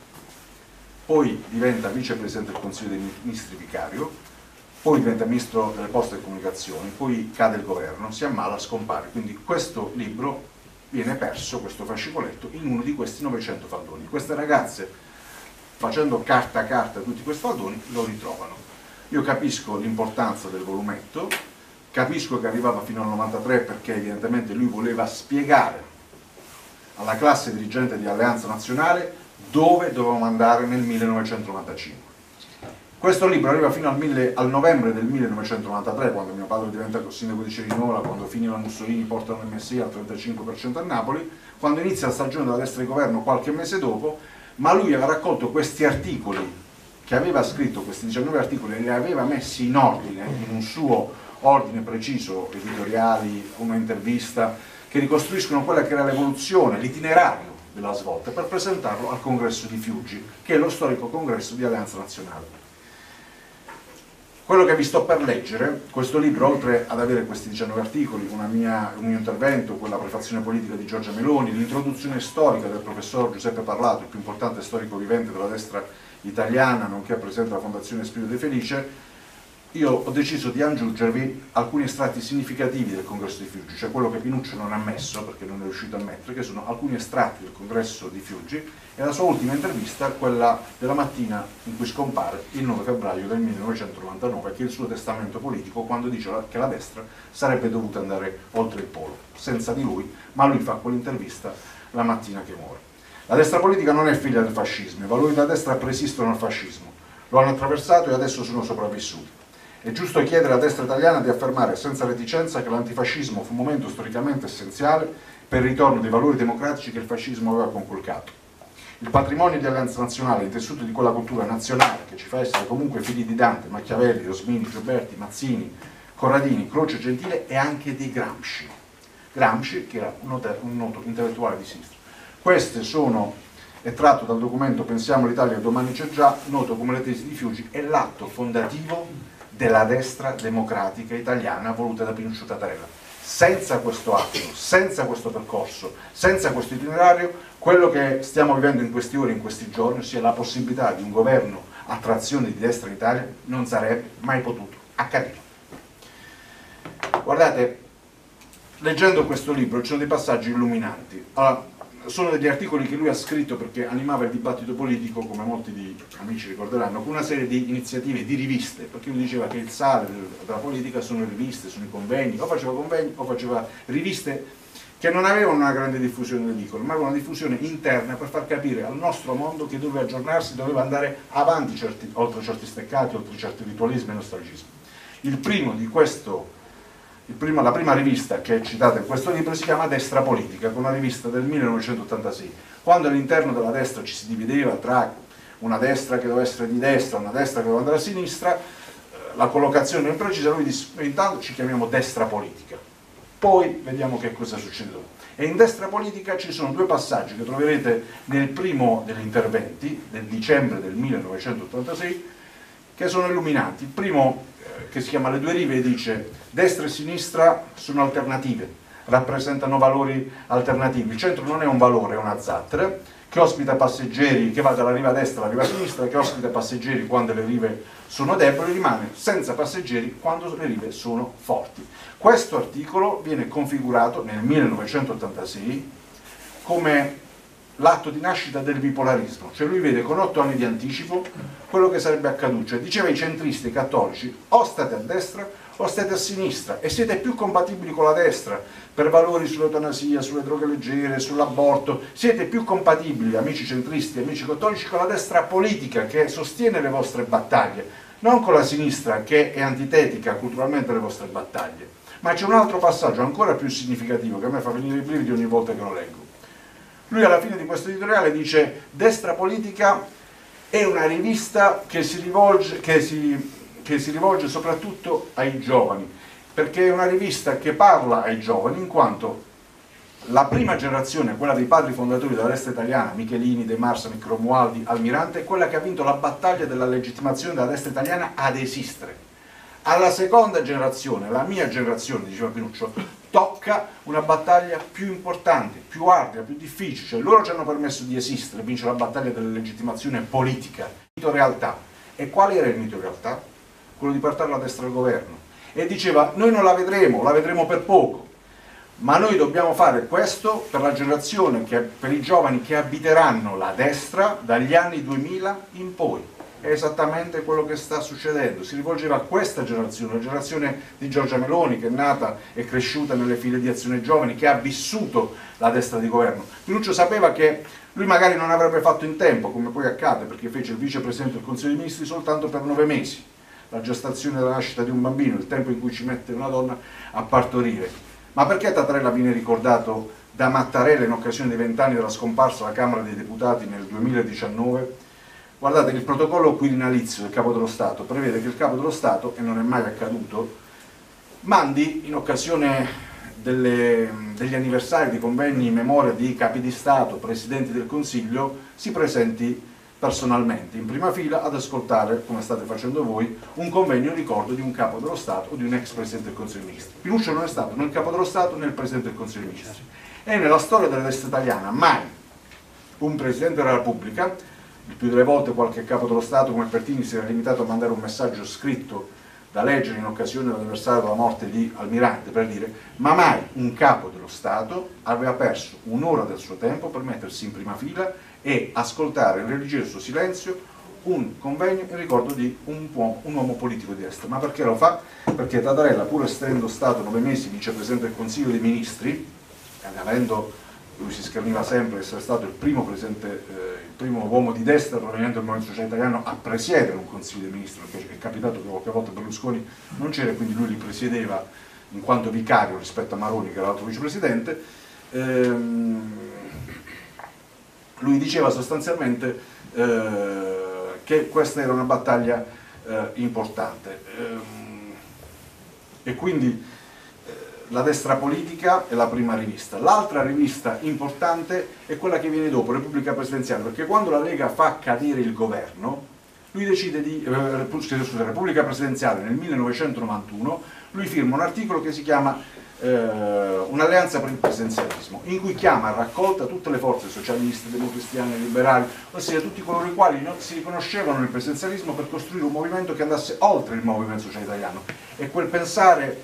poi diventa vicepresidente del Consiglio dei Ministri vicario, poi diventa ministro delle poste e comunicazioni, poi cade il governo, si ammala, scompare. Quindi questo libro viene perso, questo fascicoletto, in uno di questi novecento faldoni. Queste ragazze, facendo carta a carta tutti questi faldoni, lo ritrovano. Io capisco l'importanza del volumetto, capisco che arrivava fino al novantatré perché evidentemente lui voleva spiegare alla classe dirigente di Alleanza Nazionale dove dovevamo andare nel millenovecentonovantacinque. Questo libro arriva fino al, mille, al novembre del millenovecentonovantatré, quando mio padre diventa sindaco di Cerinola, quando Fini e la Mussolini portano il M S I al trentacinque per cento a Napoli, quando inizia la stagione della destra di governo qualche mese dopo, ma lui aveva raccolto questi articoli, che aveva scritto questi diciannove articoli e li aveva messi in ordine, in un suo ordine preciso, editoriali, una intervista, che ricostruiscono quella che era l'evoluzione, l'itinerario della svolta, per presentarlo al congresso di Fiuggi, che è lo storico congresso di Alleanza Nazionale. Quello che vi sto per leggere, questo libro, oltre ad avere questi diciannove articoli, una mia, un mio intervento, quella prefazione politica di Giorgia Meloni, l'introduzione storica del professor Giuseppe Parlato, il più importante storico vivente della destra italiana, nonché presidente della Fondazione Spirito De Felice, io ho deciso di aggiungervi alcuni estratti significativi del congresso di Fiuggi, cioè quello che Pinuccio non ha messo, perché non è riuscito a mettere, che sono alcuni estratti del congresso di Fiuggi e la sua ultima intervista, quella della mattina in cui scompare il nove febbraio del millenovecentonovantanove, che è il suo testamento politico, quando dice che la destra sarebbe dovuta andare oltre il polo, senza di lui, ma lui fa quell'intervista la mattina che muore. La destra politica non è figlia del fascismo, i valori della destra preesistono al fascismo, lo hanno attraversato e adesso sono sopravvissuti. È giusto chiedere alla destra italiana di affermare senza reticenza che l'antifascismo fu un momento storicamente essenziale per il ritorno dei valori democratici che il fascismo aveva conculcato. Il patrimonio di Alleanza Nazionale, il tessuto di quella cultura nazionale che ci fa essere comunque figli di Dante, Machiavelli, Rosmini, Gioberti, Mazzini, Corradini, Croce Gentile e anche di Gramsci. Gramsci, che era un noto, un noto intellettuale di sinistra. Queste sono, è tratto dal documento Pensiamo l'Italia domani c'è già, noto come le tesi di Fiuggi, è l'atto fondativo della destra democratica italiana voluta da Pinuccio Tatarella. Senza questo atto, senza questo percorso, senza questo itinerario, quello che stiamo vivendo in questi ore, in questi giorni, ossia la possibilità di un governo a trazione di destra in Italia, non sarebbe mai potuto accadere. Guardate, leggendo questo libro ci sono dei passaggi illuminanti. Allora, sono degli articoli che lui ha scritto perché animava il dibattito politico, come molti di amici ricorderanno, con una serie di iniziative, di riviste, perché lui diceva che il sale della politica sono le riviste, sono i convegni, o faceva convegni o faceva riviste che non avevano una grande diffusione nell'edicolo, ma avevano una diffusione interna per far capire al nostro mondo che doveva aggiornarsi, doveva andare avanti certi, oltre certi steccati, oltre certi ritualismi e nostalgismi. Il primo di questo Il primo, la prima rivista che è citata in questo libro si chiama Destra Politica, con una rivista del millenovecentottantasei, quando all'interno della destra ci si divideva tra una destra che doveva essere di destra, una destra che doveva andare a sinistra, la collocazione non precisa, lui disse intanto ci chiamiamo Destra Politica, poi vediamo che cosa succede dopo. E in Destra Politica ci sono due passaggi che troverete nel primo degli interventi del dicembre del millenovecentottantasei che sono illuminanti. Il primo, che si chiama Le due rive, dice: destra e sinistra sono alternative, rappresentano valori alternativi, il centro non è un valore, è una zattera che ospita passeggeri, che va dalla riva destra alla riva sinistra, che ospita passeggeri quando le rive sono deboli, rimane senza passeggeri quando le rive sono forti. Questo articolo viene configurato nel millenovecentottantasei come l'atto di nascita del bipolarismo, cioè lui vede con otto anni di anticipo quello che sarebbe accaduto, cioè diceva ai centristi cattolici: o state a destra o state a sinistra, e siete più compatibili con la destra per valori sull'eutanasia, sulle droghe leggere, sull'aborto, siete più compatibili, amici centristi, amici cattolici, con la destra politica che sostiene le vostre battaglie, non con la sinistra che è antitetica culturalmente alle vostre battaglie. Ma c'è un altro passaggio ancora più significativo che a me fa venire i brividi ogni volta che lo leggo. Lui alla fine di questo editoriale dice: Destra Politica è una rivista che si rivolge, che si, che si rivolge soprattutto ai giovani, perché è una rivista che parla ai giovani, in quanto la prima generazione, quella dei padri fondatori della destra italiana, Michelini, De Marsanic, Romualdi, Almirante, è quella che ha vinto la battaglia della legittimazione della destra italiana ad esistere. Alla seconda generazione, la mia generazione, diceva Pinuccio, tocca una battaglia più importante, più ardua, più difficile, cioè loro ci hanno permesso di esistere, vincere la battaglia della legittimazione politica, mito realtà. E quale era il mito realtà? Quello di portare la destra al governo. E diceva: noi non la vedremo, la vedremo per poco, ma noi dobbiamo fare questo per la generazione, che, per i giovani che abiteranno la destra dagli anni duemila in poi. È esattamente quello che sta succedendo, si rivolgeva a questa generazione, la generazione di Giorgia Meloni, che è nata e cresciuta nelle file di Azione Giovani, che ha vissuto la destra di governo. Pinuccio sapeva che lui magari non avrebbe fatto in tempo, come poi accade, perché fece il vicepresidente del Consiglio dei Ministri soltanto per nove mesi, la gestazione della nascita di un bambino, il tempo in cui ci mette una donna a partorire. Ma perché Tatarella viene ricordato da Mattarella in occasione dei vent'anni della scomparsa alla Camera dei Deputati nel duemiladiciannove? Guardate, il protocollo quirinalizio del Capo dello Stato prevede che il Capo dello Stato, e non è mai accaduto, mandi in occasione delle, degli anniversari di convegni in memoria di capi di Stato, Presidenti del Consiglio, si presenti personalmente, in prima fila, ad ascoltare, come state facendo voi, un convegno in ricordo di un capo dello Stato o di un ex Presidente del Consiglio dei Ministri. Pinuccio non è stato né il capo dello Stato né il Presidente del Consiglio dei Ministri. E nella storia della destra italiana mai un Presidente della Repubblica, il più delle volte qualche capo dello Stato come Pertini si era limitato a mandare un messaggio scritto da leggere in occasione dell'anniversario della morte di Almirante, per dire, ma mai un capo dello Stato aveva perso un'ora del suo tempo per mettersi in prima fila e ascoltare in religioso silenzio un convegno in ricordo di un uomo, un uomo politico di destra. Ma perché lo fa? Perché Tatarella, pur essendo stato nove mesi vicepresidente del Consiglio dei Ministri, ed avendo, lui si scherniva sempre di essere stato il primo, presidente, eh, il primo uomo di destra proveniente dal Movimento Sociale Italiano a presiedere un Consiglio dei Ministri, perché è capitato che qualche volta Berlusconi non c'era, quindi lui li presiedeva in quanto vicario rispetto a Maroni, che era l'altro vicepresidente. Ehm, lui diceva sostanzialmente eh, che questa era una battaglia eh, importante ehm, e quindi eh, la destra politica è la prima rivista. L'altra rivista importante è quella che viene dopo, Repubblica Presidenziale, perché quando la Lega fa cadere il governo, lui decide di, eh, scusa, Repubblica Presidenziale nel millenovecentonovantuno, lui firma un articolo che si chiama Eh, un'alleanza per il presidenzialismo, in cui chiama a raccolta tutte le forze socialiste, democristiane, liberali, ossia tutti coloro i quali non si riconoscevano nel presidenzialismo, per costruire un movimento che andasse oltre il movimento sociale italiano. E quel pensare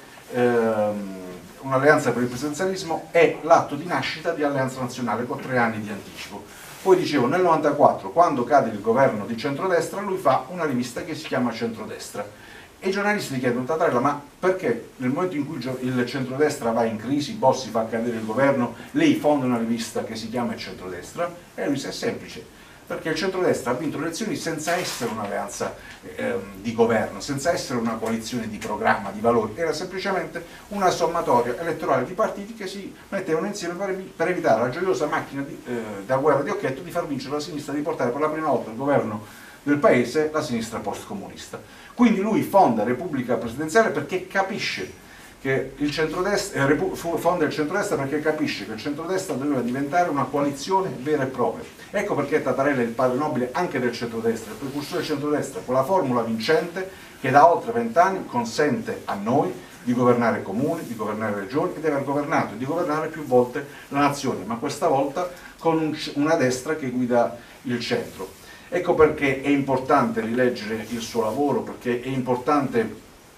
ehm, un'alleanza per il presidenzialismo è l'atto di nascita di Alleanza Nazionale con tre anni di anticipo. Poi dicevo, nel novantaquattro, quando cade il governo di centrodestra, lui fa una rivista che si chiama Centrodestra. E i giornalisti gli chiedono: Tatarella, ma perché nel momento in cui il centrodestra va in crisi, Bossi fa cadere il governo, lei fonda una rivista che si chiama il Centrodestra? E lui dice: è semplice, perché il centrodestra ha vinto le elezioni senza essere un'alleanza eh, di governo, senza essere una coalizione di programma, di valori, era semplicemente una sommatoria elettorale di partiti che si mettevano insieme per, per evitare la gioiosa macchina di, eh, da guerra di Occhetto di far vincere la sinistra, di portare per la prima volta il governo del paese la sinistra post-comunista. Quindi lui fonda Repubblica Presidenziale perché capisce che il centrodestra, eh, fonda il centrodestra perché capisce che il centrodestra doveva diventare una coalizione vera e propria. Ecco perché Tatarella è il padre nobile anche del centrodestra, il precursore del centrodestra, con la formula vincente che da oltre vent'anni consente a noi di governare comuni, di governare regioni e di aver governato e di governare più volte la nazione, ma questa volta con un, una destra che guida il centro. Ecco perché è importante rileggere il suo lavoro, perché è importante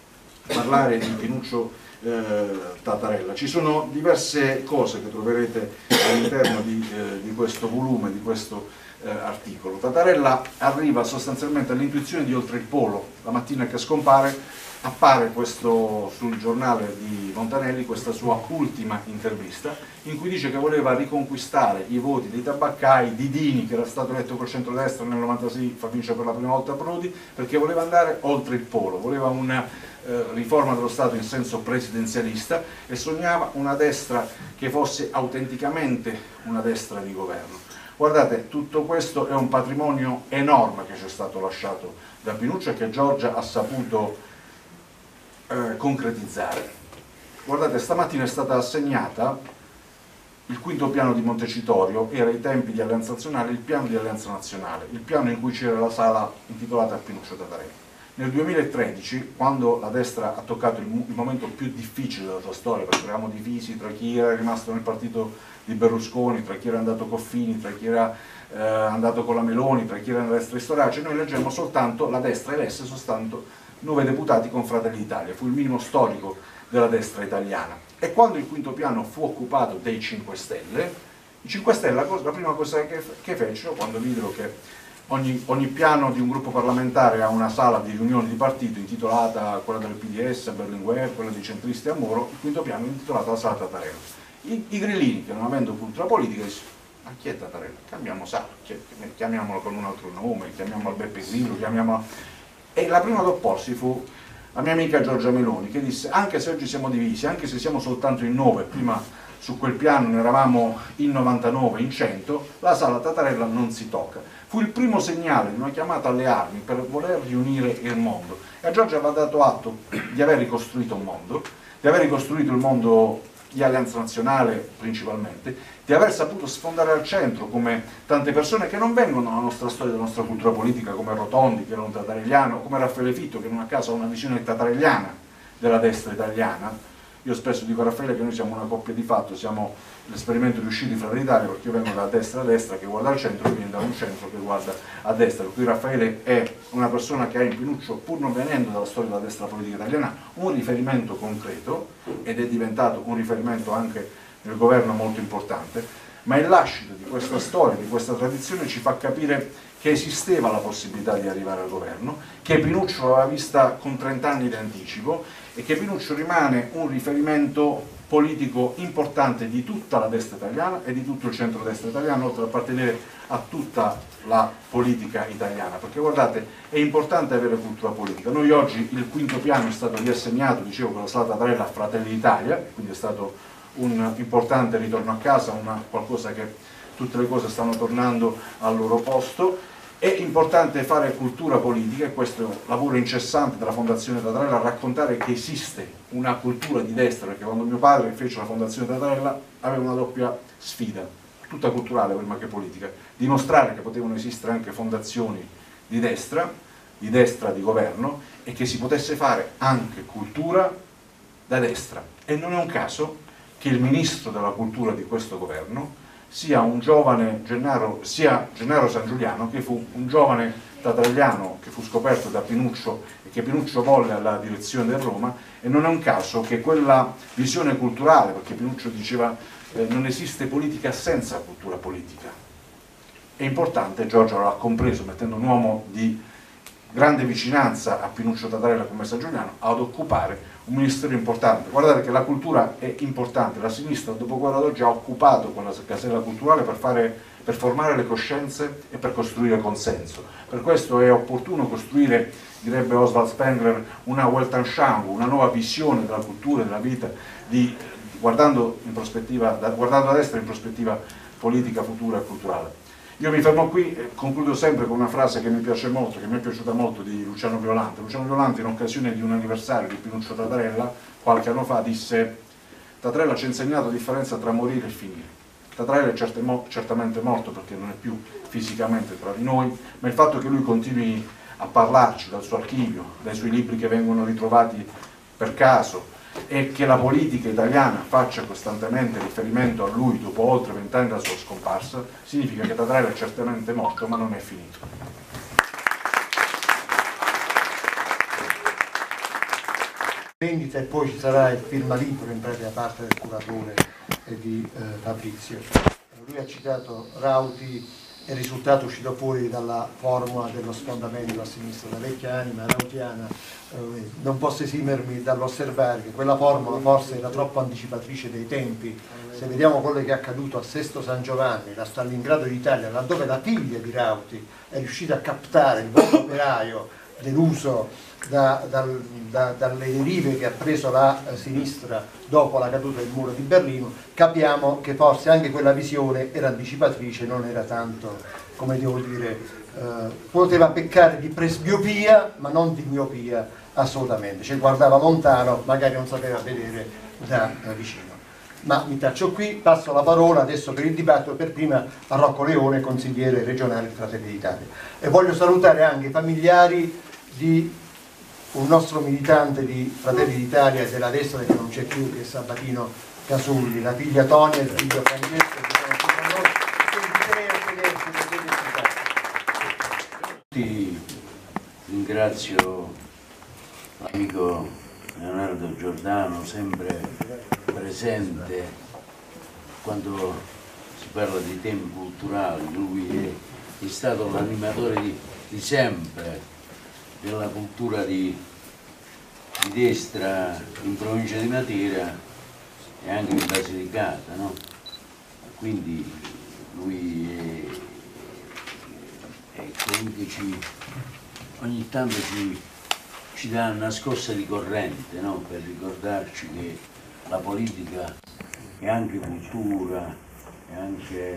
parlare di Pinuccio eh, Tatarella. Ci sono diverse cose che troverete all'interno di, eh, di questo volume, di questo eh, articolo. Tatarella arriva sostanzialmente all'intuizione di Oltre il Polo. La mattina che scompare appare questo, sul giornale di Montanelli questa sua ultima intervista in cui dice che voleva riconquistare i voti dei tabaccai, di Dini, che era stato eletto col centrodestra nel novantasei, fa vincere per la prima volta Prodi, perché voleva andare oltre il polo, voleva una eh, riforma dello Stato in senso presidenzialista e sognava una destra che fosse autenticamente una destra di governo. Guardate, tutto questo è un patrimonio enorme che ci è stato lasciato da Pinuccio e che Giorgia ha saputo Eh, concretizzare. Guardate, stamattina è stata assegnata il quinto piano di Montecitorio, era ai tempi di Alleanza Nazionale il piano di Alleanza Nazionale, il piano in cui c'era la sala intitolata a Pinuccio Tatarella. Nel duemilatredici, quando la destra ha toccato il, il momento più difficile della sua storia, perché eravamo divisi tra chi era rimasto nel partito di Berlusconi, tra chi era andato con Fini, tra chi era eh, andato con la Meloni, tra chi era nella destra istorace, noi leggemmo soltanto, la destra elesse soltanto nove deputati con Fratelli d'Italia, fu il minimo storico della destra italiana. E quando il quinto piano fu occupato dai cinque Stelle, i cinque Stelle la, cosa, la prima cosa che, che fecero, quando videro che ogni, ogni piano di un gruppo parlamentare ha una sala di riunioni di partito intitolata quella del P D S a Berlinguer, quella dei centristi a Moro, il quinto piano è intitolato la sala Tatarella. I, i grillini, che non avendo cultura politica, dissero: ma chi è Tatarella? Cambiamo sala, chiamiamolo con un altro nome, chiamiamolo Beppe Grillo, chiamiamolo... E la prima ad opporsi fu la mia amica Giorgia Meloni, che disse: anche se oggi siamo divisi, anche se siamo soltanto in nove, prima su quel piano ne eravamo in novantanove, in cento, la sala Tatarella non si tocca. Fu il primo segnale di una chiamata alle armi per voler riunire il mondo. E a Giorgia aveva dato atto di aver ricostruito un mondo, di aver ricostruito il mondo di Alleanza Nazionale principalmente, di aver saputo sfondare al centro, come tante persone che non vengono dalla nostra storia, dalla nostra cultura politica, come Rotondi, che era un tatarelliano, come Raffaele Fitto, che non a caso ha una visione tatarelliana della destra italiana. Io spesso dico a Raffaele che noi siamo una coppia di fatto, siamo l'esperimento riuscito di Fratelli d'Italia, perché io vengo da destra a destra che guarda al centro, lui viene da un centro che guarda a destra, per cui Raffaele è una persona che ha in Pinuccio, pur non venendo dalla storia della destra politica italiana, un riferimento concreto, ed è diventato un riferimento anche nel governo molto importante, ma il lascito di questa storia, di questa tradizione ci fa capire che esisteva la possibilità di arrivare al governo, che Pinuccio l'aveva vista con trent'anni di anticipo e che Pinuccio rimane un riferimento politico importante di tutta la destra italiana e di tutto il centrodestra italiano, oltre ad appartenere a tutta la politica italiana, perché guardate, è importante avere cultura politica. Noi oggi il quinto piano è stato riassegnato, dicevo, con la sala Tatarella a Fratelli d'Italia, quindi è stato un importante ritorno a casa, una, qualcosa che tutte le cose stanno tornando al loro posto. È importante fare cultura politica, e questo è un lavoro incessante della Fondazione Tatarella, raccontare che esiste una cultura di destra, perché quando mio padre fece la Fondazione Tatarella aveva una doppia sfida, tutta culturale prima che politica, dimostrare che potevano esistere anche fondazioni di destra, di destra di governo, e che si potesse fare anche cultura da destra. E non è un caso che il ministro della cultura di questo governo sia un giovane Gennaro, sia Gennaro San Giuliano, che fu un giovane tatarelliano che fu scoperto da Pinuccio e che Pinuccio volle alla direzione del Roma, e non è un caso che quella visione culturale, perché Pinuccio diceva eh, non esiste politica senza cultura politica, è importante, Giorgio l'ha compreso mettendo un uomo di grande vicinanza a Pinuccio Tatarella come San Giuliano ad occupare un ministero importante. Guardate che la cultura è importante, la sinistra al dopoguerra ad oggi ha occupato quella casella culturale per, fare, per formare le coscienze e per costruire consenso. Per questo è opportuno costruire, direbbe Oswald Spengler, una Weltanschauung, una nuova visione della cultura e della vita, di, guardando, in prospettiva, da, guardando a destra in prospettiva politica, futura e culturale. Io mi fermo qui e concludo sempre con una frase che mi piace molto, che mi è piaciuta molto, di Luciano Violante. Luciano Violante, in occasione di un anniversario di Pinuccio Tatarella, qualche anno fa, disse: Tatarella ci ha insegnato la differenza tra morire e finire. Tatarella è certamente morto perché non è più fisicamente tra di noi, ma il fatto che lui continui a parlarci dal suo archivio, dai suoi libri che vengono ritrovati per caso, e che la politica italiana faccia costantemente riferimento a lui dopo oltre vent'anni dalla sua scomparsa, significa che Tatarella è certamente morto, ma non è finito. Vendita, e poi ci sarà il firma libro in pratica da parte del curatore e di eh, Fabrizio. Lui ha citato Rauti, è il risultato uscito fuori dalla formula dello sfondamento a sinistra, la vecchia anima rautiana. Eh, non posso esimermi dall'osservare che quella formula forse era troppo anticipatrice dei tempi. Se vediamo quello che è accaduto a Sesto San Giovanni, la Stalingrado d'Italia, laddove la figlia di Rauti è riuscita a captare il voto operaio deluso Da, dal, da, dalle derive che ha preso la eh, sinistra dopo la caduta del muro di Berlino, capiamo che forse anche quella visione era anticipatrice, non era tanto, come devo dire, eh, poteva peccare di presbiopia ma non di miopia assolutamente, cioè guardava lontano, magari non sapeva vedere da eh, vicino. Ma mi taccio qui, passo la parola adesso per il dibattito, per prima a Rocco Leone, consigliere regionale di Fratelli d'Italia, e voglio salutare anche i familiari di un nostro militante di Fratelli d'Italia e della destra che non c'è più, che è Sabatino Casulli, la figlia Tonia e il figlio Francesco, che sono qui con noi, e ringrazio l'amico Leonardo Giordano, sempre presente quando si parla di temi culturali. Lui è, è stato l'animatore di, di sempre della cultura di, di destra in provincia di Matera e anche in Basilicata, no? Quindi lui è, è colui che ci, ogni tanto ci, ci dà una scossa di corrente, no? Per ricordarci che la politica è anche cultura, è anche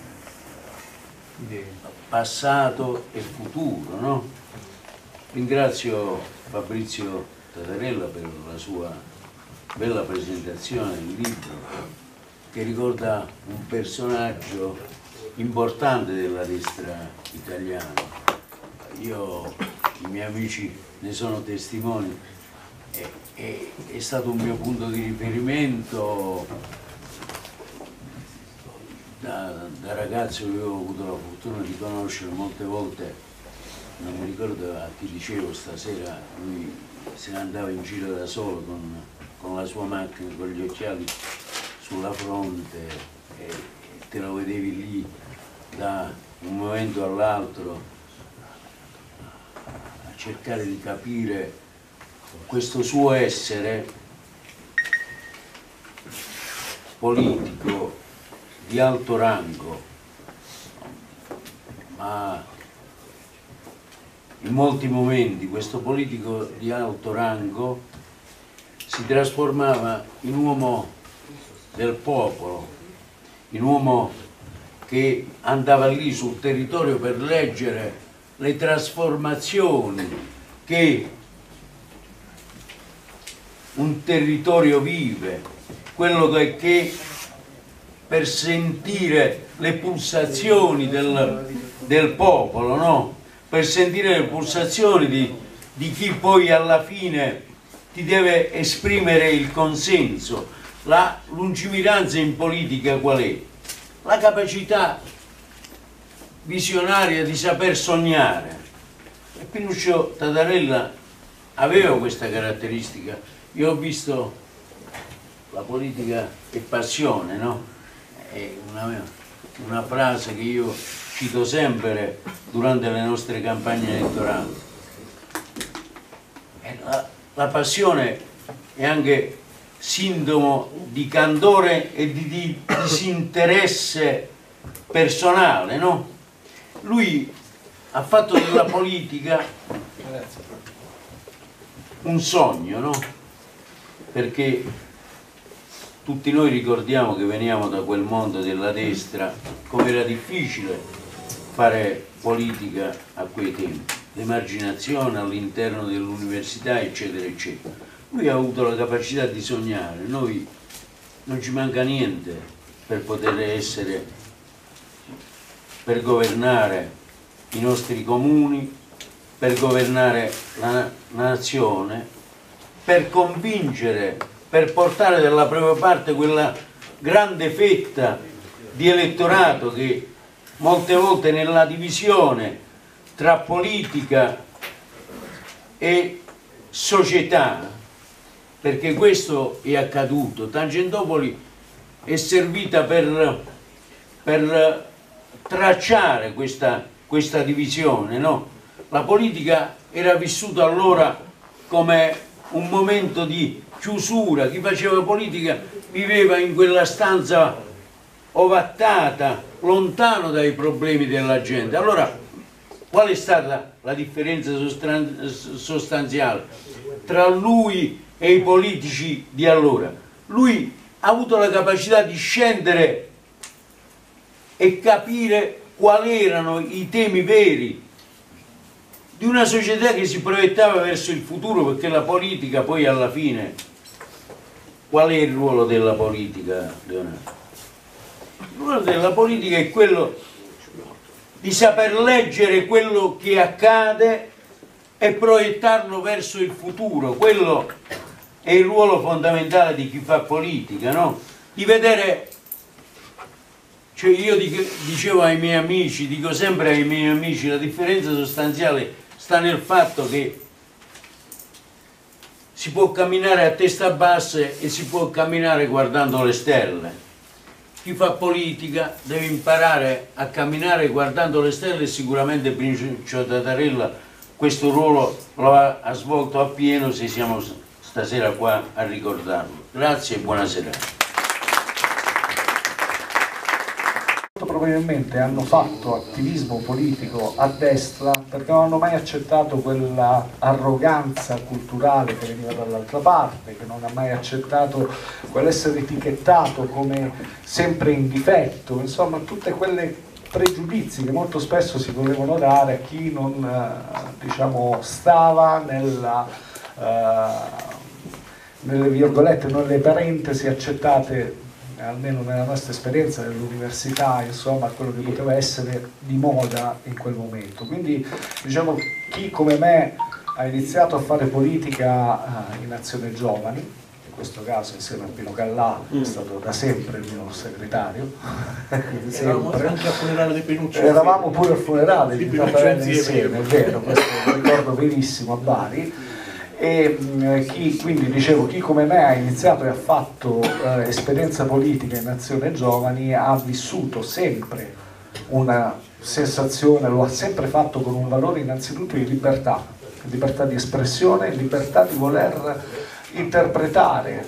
passato e futuro, no? Ringrazio Fabrizio Tatarella per la sua bella presentazione del libro che ricorda un personaggio importante della destra italiana. Io, i miei amici ne sono testimoni, è, è, è stato un mio punto di riferimento da, da ragazzo che ho avuto la fortuna di conoscere molte volte. Non mi ricordo a chi dicevo stasera, lui se ne andava in giro da solo con, con la sua macchina, con gli occhiali sulla fronte, e te lo vedevi lì da un momento all'altro a cercare di capire questo suo essere politico di alto rango, ma in molti momenti questo politico di alto rango si trasformava in uomo del popolo, in uomo che andava lì sul territorio per leggere le trasformazioni che un territorio vive, quello che, che per sentire le pulsazioni del, del popolo, no? Per sentire le pulsazioni di, di chi poi alla fine ti deve esprimere il consenso. La lungimiranza in politica qual è? La capacità visionaria di saper sognare. E Pinuccio Tatarella aveva questa caratteristica. Io ho visto la politica è passione, no? È una, una frase che io cito sempre durante le nostre campagne elettorali. E la, la passione è anche sintomo di candore e di, di disinteresse personale, no? Lui ha fatto della politica un sogno, no? Perché tutti noi ricordiamo che veniamo da quel mondo della destra, come era difficile fare politica a quei tempi, l'emarginazione all'interno dell'università, eccetera, eccetera. Lui ha avuto la capacità di sognare, noi non ci manca niente per poter essere, per governare i nostri comuni, per governare la nazione, per convincere, per portare dalla propria parte quella grande fetta di elettorato che molte volte nella divisione tra politica e società, perché questo è accaduto, Tangentopoli è servita per, per tracciare questa, questa divisione, no? La politica era vissuta allora come un momento di chiusura, chi faceva politica viveva in quella stanza ovattata, lontano dai problemi della gente. Allora, qual è stata la differenza sostanziale tra lui e i politici di allora? Lui ha avuto la capacità di scendere e capire quali erano i temi veri di una società che si proiettava verso il futuro, perché la politica poi alla fine, qual è il ruolo della politica, Leonardo? Il ruolo della politica è quello di saper leggere quello che accade e proiettarlo verso il futuro. Quello è il ruolo fondamentale di chi fa politica, no? Di vedere, cioè io dicevo ai miei amici, dico sempre ai miei amici, la differenza sostanziale sta nel fatto che si può camminare a testa bassa e si può camminare guardando le stelle. Chi fa politica deve imparare a camminare guardando le stelle e sicuramente Pinuccio Tatarella questo ruolo lo ha, ha svolto appieno, se siamo stasera qua a ricordarlo. Grazie e buonasera. Probabilmente hanno fatto attivismo politico a destra perché non hanno mai accettato quella arroganza culturale che veniva dall'altra parte, che non ha mai accettato quell'essere etichettato come sempre in difetto, insomma tutte quelle pregiudizi che molto spesso si volevano dare a chi non diciamo stava nella, uh, nelle virgolette, nelle parentesi accettate, almeno nella nostra esperienza dell'università, insomma, quello che poteva essere di moda in quel momento. Quindi diciamo, chi come me ha iniziato a fare politica in Azione Giovani, in questo caso insieme a Pino Callà, è stato da sempre il mio segretario, eravamo anche al funerale di Pinuccio, eravamo pure al funerale di Tattarella insieme, è vero, questo lo ricordo benissimo a Bari. E mh, chi, quindi dicevo, chi come me ha iniziato e ha fatto eh, esperienza politica in Azione Giovani ha vissuto sempre una sensazione, lo ha sempre fatto con un valore innanzitutto di libertà, libertà di espressione, libertà di voler interpretare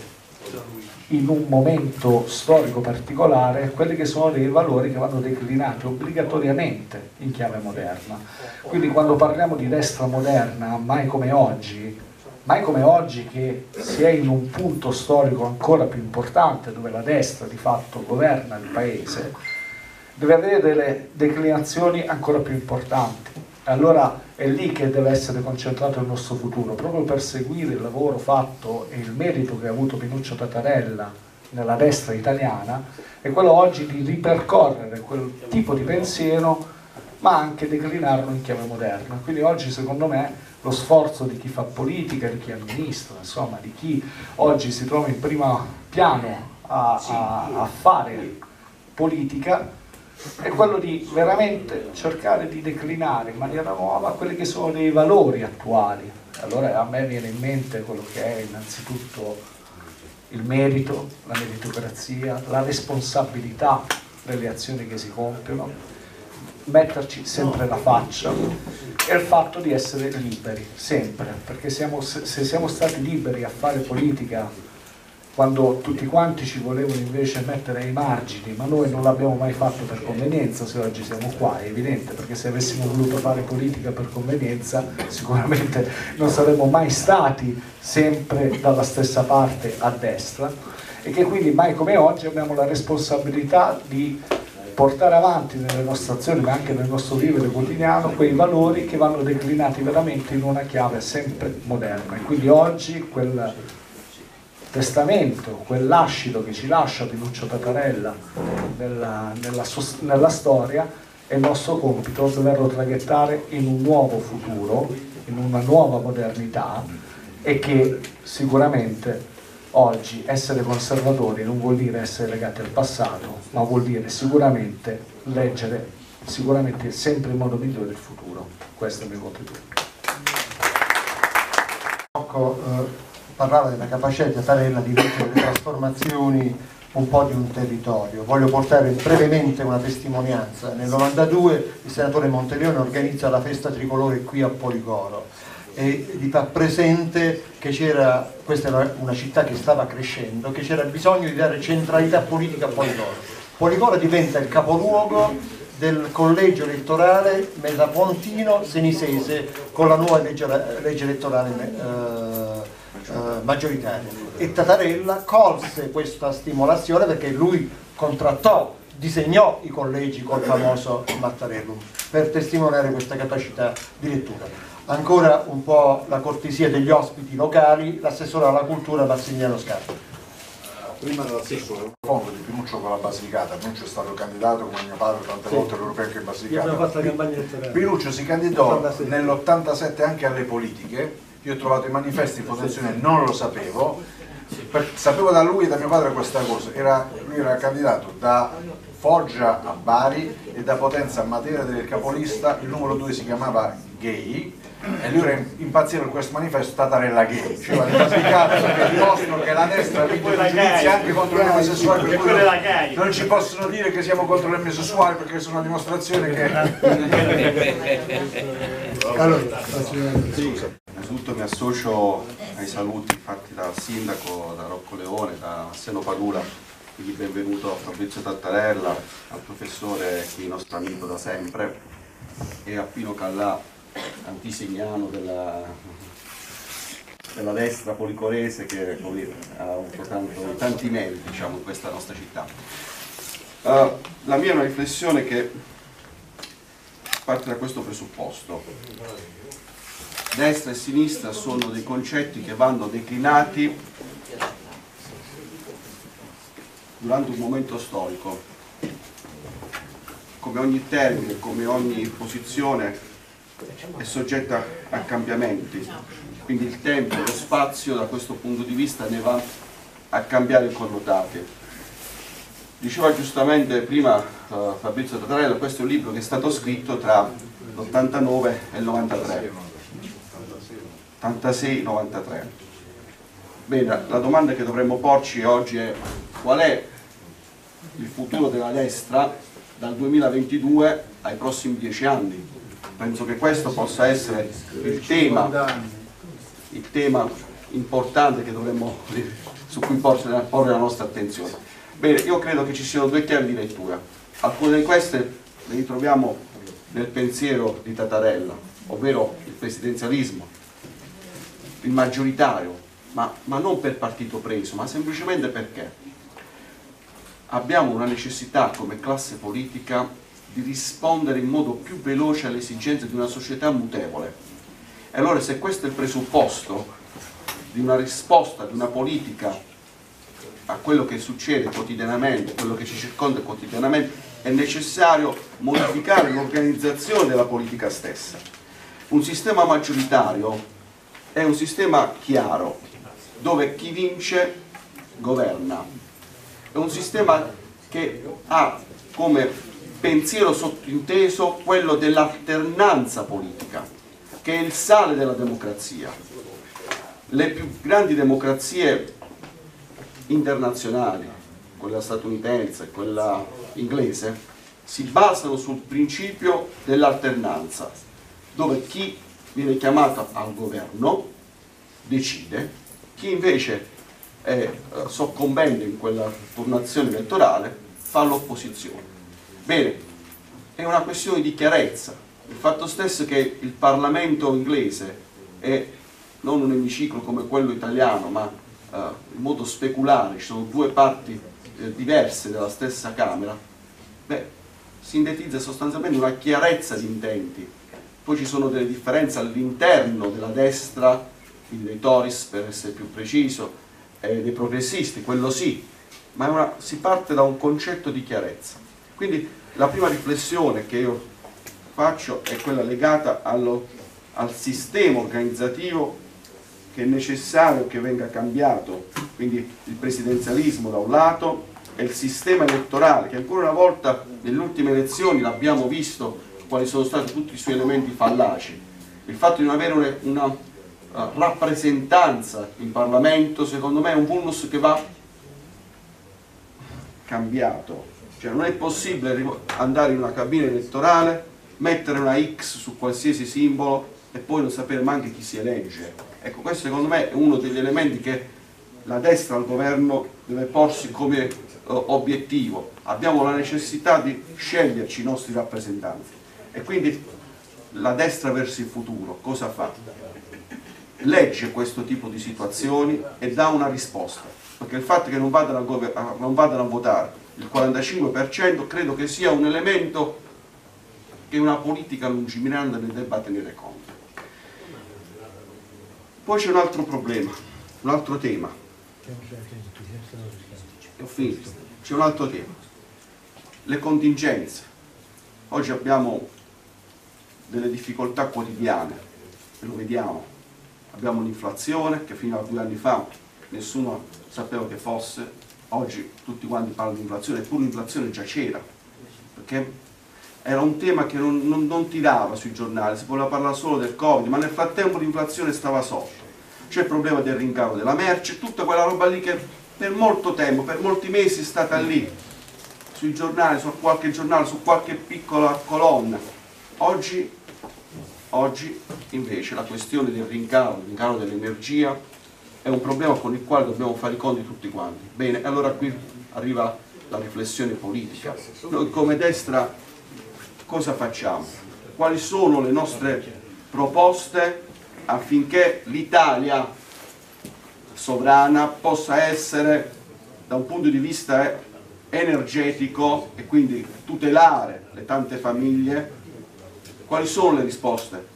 in un momento storico particolare quelli che sono dei valori che vanno declinati obbligatoriamente in chiave moderna. Quindi quando parliamo di destra moderna, mai come oggi, mai come oggi che si è in un punto storico ancora più importante dove la destra di fatto governa il paese, deve avere delle declinazioni ancora più importanti. Allora è lì che deve essere concentrato il nostro futuro, proprio per seguire il lavoro fatto e il merito che ha avuto Pinuccio Tatarella nella destra italiana, è quello oggi di ripercorrere quel tipo di pensiero, ma anche declinarlo in chiave moderna. Quindi oggi secondo me lo sforzo di chi fa politica, di chi amministra, insomma di chi oggi si trova in primo piano a, a, a fare politica, è quello di veramente cercare di declinare in maniera nuova quelli che sono dei valori attuali. Allora a me viene in mente quello che è innanzitutto il merito, la meritocrazia, la responsabilità delle azioni che si compiono, metterci sempre la faccia e il fatto di essere liberi, sempre, perché siamo, se siamo stati liberi a fare politica quando tutti quanti ci volevano invece mettere ai margini, ma noi non l'abbiamo mai fatto per convenienza, se oggi siamo qua, è evidente, perché se avessimo voluto fare politica per convenienza sicuramente non saremmo mai stati sempre dalla stessa parte a destra, e che quindi mai come oggi abbiamo la responsabilità di portare avanti nelle nostre azioni, ma anche nel nostro vivere quotidiano, quei valori che vanno declinati veramente in una chiave sempre moderna. E quindi oggi quel testamento, quel lascito che ci lascia Pinuccio Tatarella nella, nella, nella storia, è il nostro compito doverlo traghettare in un nuovo futuro, in una nuova modernità, e che sicuramente oggi essere conservatori non vuol dire essere legati al passato, ma vuol dire sicuramente leggere sicuramente sempre in modo migliore il futuro. Questo è il mio contributo. Rocco eh, parlava della capacità di Tatarella di leggere le trasformazioni un po' di un territorio. Voglio portare brevemente una testimonianza. Nel novantadue il senatore Monteleone organizza la festa tricolore qui a Policoro e gli fa presente che c'era, questa era una città che stava crescendo, che c'era bisogno di dare centralità politica a Policoro. Policoro diventa il capoluogo del collegio elettorale metapontino-senisese con la nuova legge, legge elettorale eh, eh, maggioritaria. E Tatarella colse questa stimolazione perché lui contrattò, disegnò i collegi col famoso Mattarellum per testimoniare questa capacità di lettura. Ancora un po' la cortesia degli ospiti locali, l'assessore alla cultura Massimiliano Scarpa. Prima dell'assessore, il fondo di Pinuccio con la Basilicata. Pinuccio è stato candidato come mio padre tante volte all'Europeo anche in Basilicata. Abbiamo fatto la campagna elettorale. Pinuccio si candidò nell'ottantasette anche alle politiche. Io ho trovato i manifesti in votazione, non lo sapevo. Per, sapevo da lui e da mio padre questa cosa. Era, lui era candidato da Foggia a Bari e da Potenza a Matera del capolista. Il numero due si chiamava Gay e lui era impazzito per questo manifesto Tatarella Gay, cioè perché dimostrano che la destra ha vinto giudizia anche contro gli omosessuali, per cui non ci possono dire che siamo contro gli omosessuali perché sono una dimostrazione che allora, innanzitutto mi associo ai saluti fatti dal sindaco, da Rocco Leone, da Seno Padula, quindi benvenuto a Fabrizio Tattarella, al professore qui nostro amico da sempre, e a Pino Callà, antisignano della, della destra policorese, che dire, ha avuto tanto, tanti meriti, diciamo, in questa nostra città. Uh, la mia è una riflessione che parte da questo presupposto. destra e sinistra sono dei concetti che vanno declinati durante un momento storico. Come ogni termine, come ogni posizione è soggetta a cambiamenti, quindi il tempo e lo spazio da questo punto di vista ne va a cambiare i connotati. Diceva giustamente prima uh, Fabrizio Tattarella, questo è un libro che è stato scritto tra l'ottantanove e il novantatré, ottantasei novantatré. Bene, la domanda che dovremmo porci oggi è: qual è il futuro della destra dal duemilaventidue ai prossimi dieci anni? Penso che questo possa essere il tema, il tema importante che dovremmo, su cui porre la nostra attenzione. Bene, io credo che ci siano due chiavi di lettura. Alcune di queste le ritroviamo nel pensiero di Tattarella, ovvero il presidenzialismo, il maggioritario, ma, ma non per partito preso, ma semplicemente perché abbiamo una necessità come classe politica di rispondere in modo più veloce alle esigenze di una società mutevole. E allora, se questo è il presupposto di una risposta, di una politica a quello che succede quotidianamente, quello che ci circonda quotidianamente, è necessario modificare l'organizzazione della politica stessa. Un sistema maggioritario è un sistema chiaro, dove chi vince governa. È un sistema che ha come pensiero sottinteso quello dell'alternanza politica, che è il sale della democrazia. Le più grandi democrazie internazionali, quella statunitense, quella inglese, si basano sul principio dell'alternanza, dove chi viene chiamato al governo decide, chi invece è soccombente in quella turnazione elettorale fa l'opposizione. Bene, è una questione di chiarezza. Il fatto stesso che il Parlamento inglese è non un emiciclo come quello italiano, ma uh, in modo speculare, ci sono due parti eh, diverse della stessa Camera, beh, sintetizza sostanzialmente una chiarezza di intenti. Poi ci sono delle differenze all'interno della destra, quindi dei Tories per essere più preciso, e dei progressisti, quello sì, ma è una, si parte da un concetto di chiarezza. Quindi la prima riflessione che io faccio è quella legata allo, al sistema organizzativo che è necessario che venga cambiato, quindi il presidenzialismo da un lato e il sistema elettorale, che ancora una volta nelle ultime elezioni l'abbiamo visto quali sono stati tutti i suoi elementi fallaci. Il fatto di non avere una, una uh, rappresentanza in Parlamento, secondo me, è un vulnus che va cambiato. Cioè non è possibile andare in una cabina elettorale, mettere una X su qualsiasi simbolo e poi non sapere neanche chi si elegge. Ecco, questo secondo me è uno degli elementi che la destra al governo deve porsi come uh, obiettivo. Abbiamo la necessità di sceglierci i nostri rappresentanti e quindi la destra verso il futuro cosa fa? Legge questo tipo di situazioni e dà una risposta, perché il fatto che non vadano a, non vadano a votare il quarantacinque per cento credo che sia un elemento che una politica lungimirante ne debba tenere conto. Poi c'è un altro problema, un altro tema. Ho finito. C'è un altro tema. Le contingenze. Oggi abbiamo delle difficoltà quotidiane, e lo vediamo. Abbiamo l'inflazione che fino a due anni fa nessuno sapeva che fosse. Oggi tutti quanti parlano di inflazione, eppure l'inflazione già c'era, perché era un tema che non, non, non tirava sui giornali, si voleva parlare solo del Covid, ma nel frattempo l'inflazione stava sotto. C'è il problema del rincaro della merce, tutta quella roba lì che per molto tempo, per molti mesi è stata lì, sui giornali, su qualche giornale, su qualche piccola colonna. Oggi, oggi invece la questione del rincaro, il rincaro dell'energia, è un problema con il quale dobbiamo fare i conti tutti quanti. Bene, allora qui arriva la riflessione politica. Noi come destra cosa facciamo? Quali sono le nostre proposte affinché l'Italia sovrana possa essere, da un punto di vista energetico e quindi tutelare le tante famiglie? Quali sono le risposte?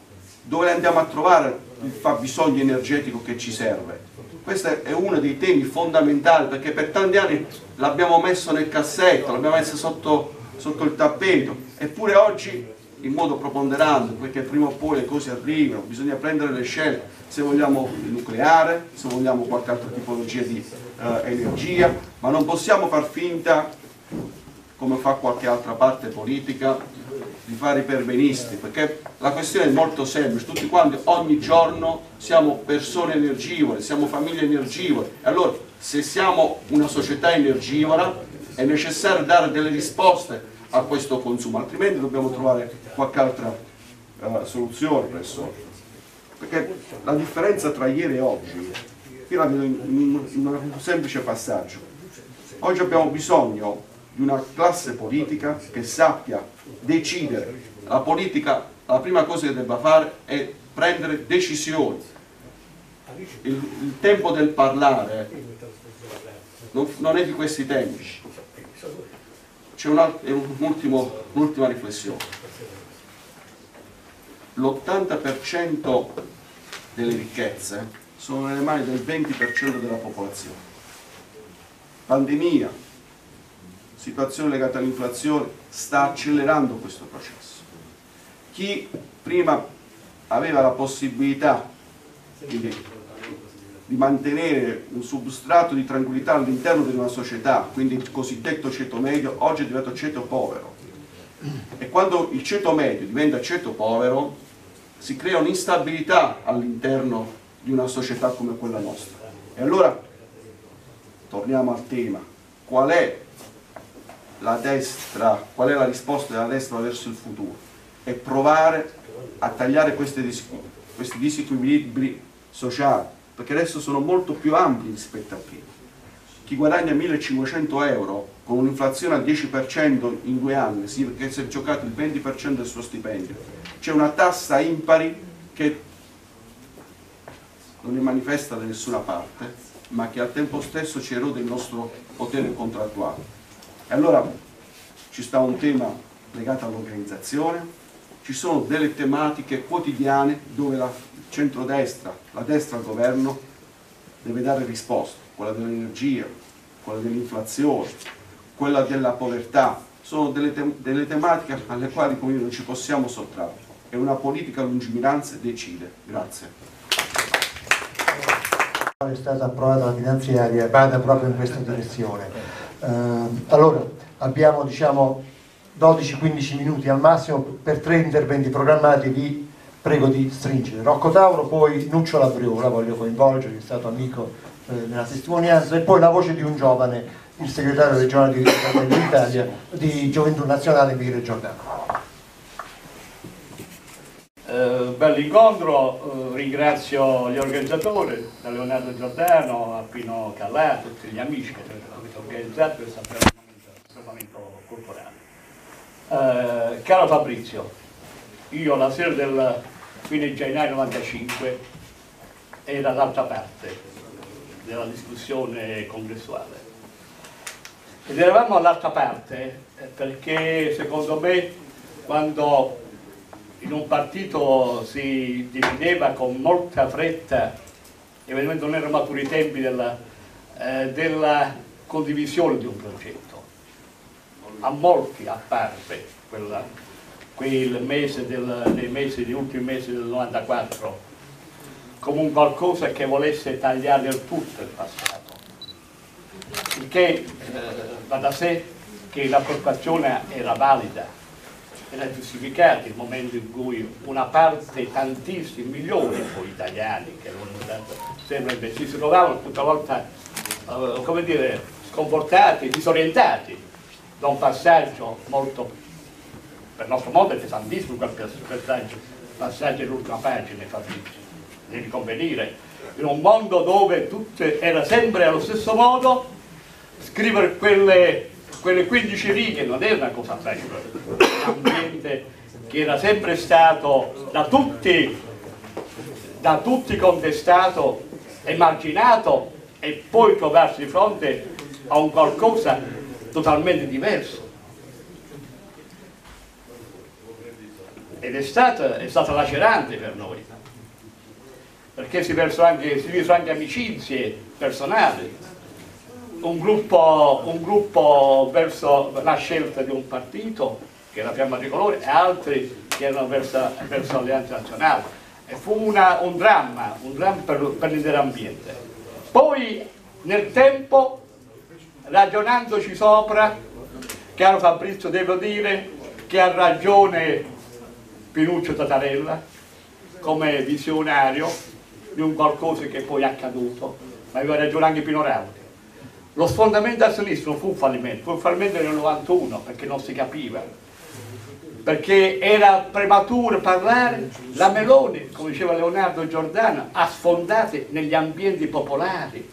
dove andiamo a trovare il fabbisogno energetico che ci serve? Questo è uno dei temi fondamentali, perché per tanti anni l'abbiamo messo nel cassetto, l'abbiamo messo sotto, sotto il tappeto, eppure oggi in modo preponderante, perché prima o poi le cose arrivano, bisogna prendere le scelte, se vogliamo il nucleare, se vogliamo qualche altra tipologia di eh, energia, ma non possiamo far finta, come fa qualche altra parte politica, di fare i perbenisti, perché la questione è molto semplice, tutti quanti ogni giorno siamo persone energivore, siamo famiglie energivore, e allora se siamo una società energivora è necessario dare delle risposte a questo consumo, altrimenti dobbiamo trovare qualche altra uh, soluzione presso. Perché la differenza tra ieri e oggi, io la vedo in, in, in un semplice passaggio. Oggi abbiamo bisogno di una classe politica che sappia decidere. La politica, la prima cosa che debba fare è prendere decisioni. Il, il tempo del parlare non, non è di questi tempi. C'è un'ultima riflessione. L'ottanta per cento delle ricchezze sono nelle mani del venti per cento della popolazione. Pandemia, situazione legata all'inflazione, sta accelerando questo processo. Chi prima aveva la possibilità quindi, di mantenere un substrato di tranquillità all'interno di una società, quindi il cosiddetto ceto medio, oggi è diventato ceto povero. E quando il ceto medio diventa ceto povero, si crea un'instabilità all'interno di una società come quella nostra. E allora, torniamo al tema, qual è la destra, qual è la risposta della destra verso il futuro? È provare a tagliare questi, questi disequilibri sociali, perché adesso sono molto più ampi rispetto a prima. Chi guadagna millecinquecento euro con un'inflazione al dieci per cento in due anni, sì, perché si è giocato il venti per cento del suo stipendio, c'è una tassa impari che non è manifesta da nessuna parte, ma che al tempo stesso ci erode il nostro potere contrattuale. E allora ci sta un tema legato all'organizzazione, ci sono delle tematiche quotidiane dove la centrodestra, la destra al governo deve dare risposte, quella dell'energia, quella dell'inflazione, quella della povertà, sono delle, te delle tematiche alle quali come non ci possiamo sottrarre, e una politica lungimiranza decide. Grazie. È stata approvata la finanziaria, vada proprio in questa direzione. Eh, allora, abbiamo diciamo dodici quindici minuti al massimo per tre interventi programmati, vi prego di stringere. Rocco Tauro, poi Nuccio Labriola, voglio coinvolgere, che è stato amico eh, nella testimonianza, e poi la voce di un giovane, il segretario regionale di Fratelli d'Italia, di Gioventù Nazionale, Michele Giordano. Eh, bell'incontro, eh, ringrazio gli organizzatori, da Leonardo Giordano a Pino Callà, tutti gli amici che hanno organizzato questo appuntamento culturale. Eh, caro Fabrizio, io la sera del fine gennaio novantacinque ero dall'altra parte della discussione congressuale ed eravamo all'altra parte perché secondo me quando in un partito si decideva con molta fretta, e veramente non erano maturi i tempi della, eh, della condivisione di un progetto. A molti apparve quella, quel mese del, dei mesi, gli ultimi mesi del novantaquattro come un qualcosa che volesse tagliare del tutto il passato. Il che eh, va da sé che la preoccupazione era valida, era giustificato il momento in cui una parte, tantissimi milioni poi italiani che sempre si trovavano tutta volta uh, come dire, sconfortati, disorientati da un passaggio molto, per il nostro modo è pesantissimo quel passaggio, passaggio dell'ultima pagina, Fabrizio, devi convenire, in un mondo dove tutto era sempre allo stesso modo, scrivere quelle quelle quindici righe non era una cosa facile, un ambiente che era sempre stato da tutti, da tutti contestato, emarginato, e poi trovarsi di fronte a un qualcosa totalmente diverso. ed è stata, è stata lacerante per noi, perché si persero anche, si persero anche amicizie personali, un gruppo, un gruppo verso la scelta di un partito che era Fiamma Tricolore e altri che erano verso, verso l'Alleanza Nazionale, e fu una, un dramma, un dramma per, per l'intero ambiente. Poi nel tempo, ragionandoci sopra, caro Fabrizio, devo dire che ha ragione Pinuccio Tatarella come visionario di un qualcosa che poi è accaduto, ma aveva ragione anche Pino Rauti. Lo sfondamento a sinistra non fu un fallimento, fu un fallimento nel novantuno, perché non si capiva, perché era prematuro parlare. La Meloni, come diceva Leonardo Giordano, ha sfondato negli ambienti popolari,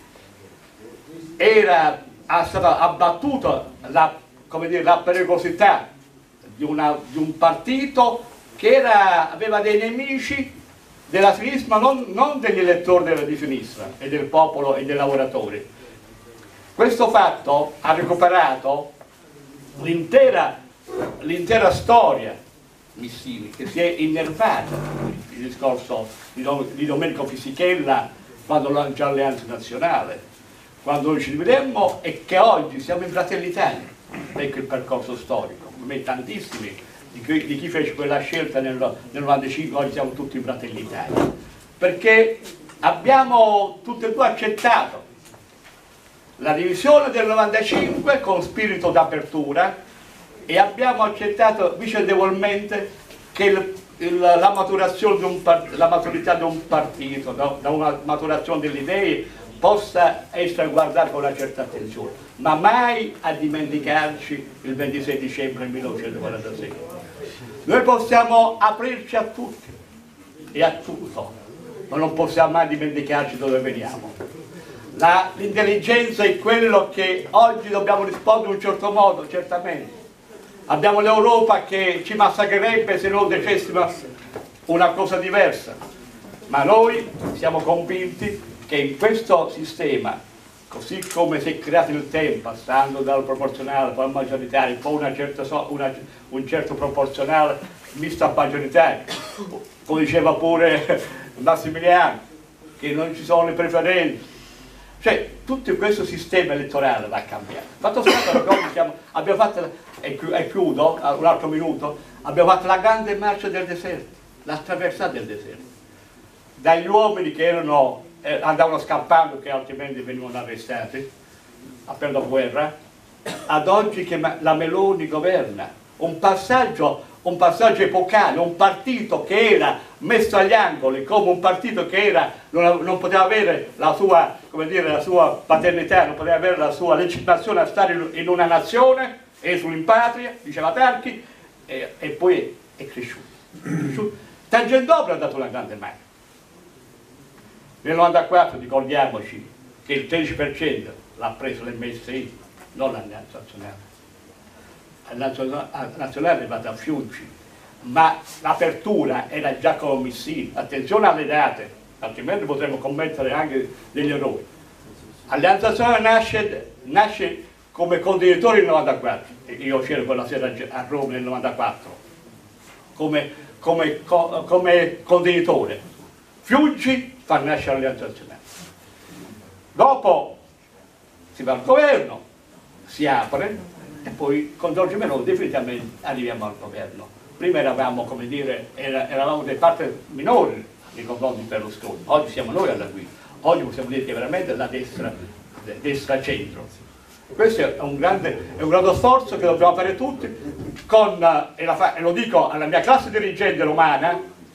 era ha stata abbattuta la, come dire, la pericolosità di, una, di un partito che era, aveva dei nemici della sinistra, ma non, non degli elettori di sinistra e del popolo e dei lavoratori. Questo fatto ha recuperato l'intera l'intera storia Missini, che si è innervata, il discorso di, di Domenico Fisichella quando lanciò l'Alleanza Nazionale, quando noi ci dividemmo, e che oggi siamo in Fratelli d'Italia. Ecco il percorso storico. Per me tantissimi di chi, di chi fece quella scelta nel, nel novantacinque, oggi siamo tutti in Fratelli d'Italia, perché abbiamo tutti e due accettato la divisione del novantacinque con spirito d'apertura e abbiamo accettato vicendevolmente che il, il, la, maturazione di un part, la maturità di un partito, da, da una maturazione delle idee, possa essere guardata con una certa attenzione, ma mai a dimenticarci il ventisei dicembre millenovecentoquarantasei. Noi possiamo aprirci a tutti e a tutto, ma non possiamo mai dimenticarci dove veniamo. L'intelligenza è quello che oggi dobbiamo rispondere in un certo modo, certamente. Abbiamo l'Europa che ci massacrerebbe se non dicessimo una cosa diversa, ma noi siamo convinti che in questo sistema, così come si è creato il tempo, passando dal proporzionale poi al maggioritario, poi una certa so, una, un certo proporzionale misto a maggioritario, come diceva pure Massimiliano, che non ci sono le preferenze. Cioè, tutto questo sistema elettorale va cambiato. Fatto stato che oggi siamo, abbiamo fatto, e chiudo, un altro minuto, abbiamo fatto la grande marcia del deserto, la traversata del deserto. Dagli uomini che erano, eh, andavano scappando, che altrimenti venivano arrestati, appena dopo guerra, ad oggi che la Meloni governa. Un passaggio, un passaggio epocale, un partito che era messo agli angoli come un partito che era, non, non poteva avere la sua, come dire, la sua paternità, non poteva avere la sua legittimazione a stare in, in una nazione, esule in patria, diceva Tarchi, e, e poi è cresciuto. cresciuto. Tangentopoli ha dato una grande mano. Nel novantaquattro ricordiamoci che il tredici per cento l'ha preso l'M S I, non l'Alleanza Nazionale. L'Alleanza Nazionale è arrivata a Fiuggi, ma l'apertura era già come Missini. Attenzione alle date, altrimenti potremmo commettere anche degli errori. L'Alleanza Nazionale nasce, nasce come contenitore nel novantaquattro, io c'ero quella sera a Roma nel novantaquattro, come, come, come contenitore. Fiuggi fa nascere l'Alleanza Nazionale. Dopo si va al governo, si apre, e poi con Giorgio Meloni definitivamente arriviamo al governo. Prima eravamo, come dire, era, eravamo delle parti minori nei confronti di Berlusconi, oggi siamo noi alla guida, oggi possiamo dire che veramente la destra, destra centro. Questo è un grande, è un grande sforzo che dobbiamo fare tutti, con, e, la fa, e lo dico alla mia classe dirigente romana,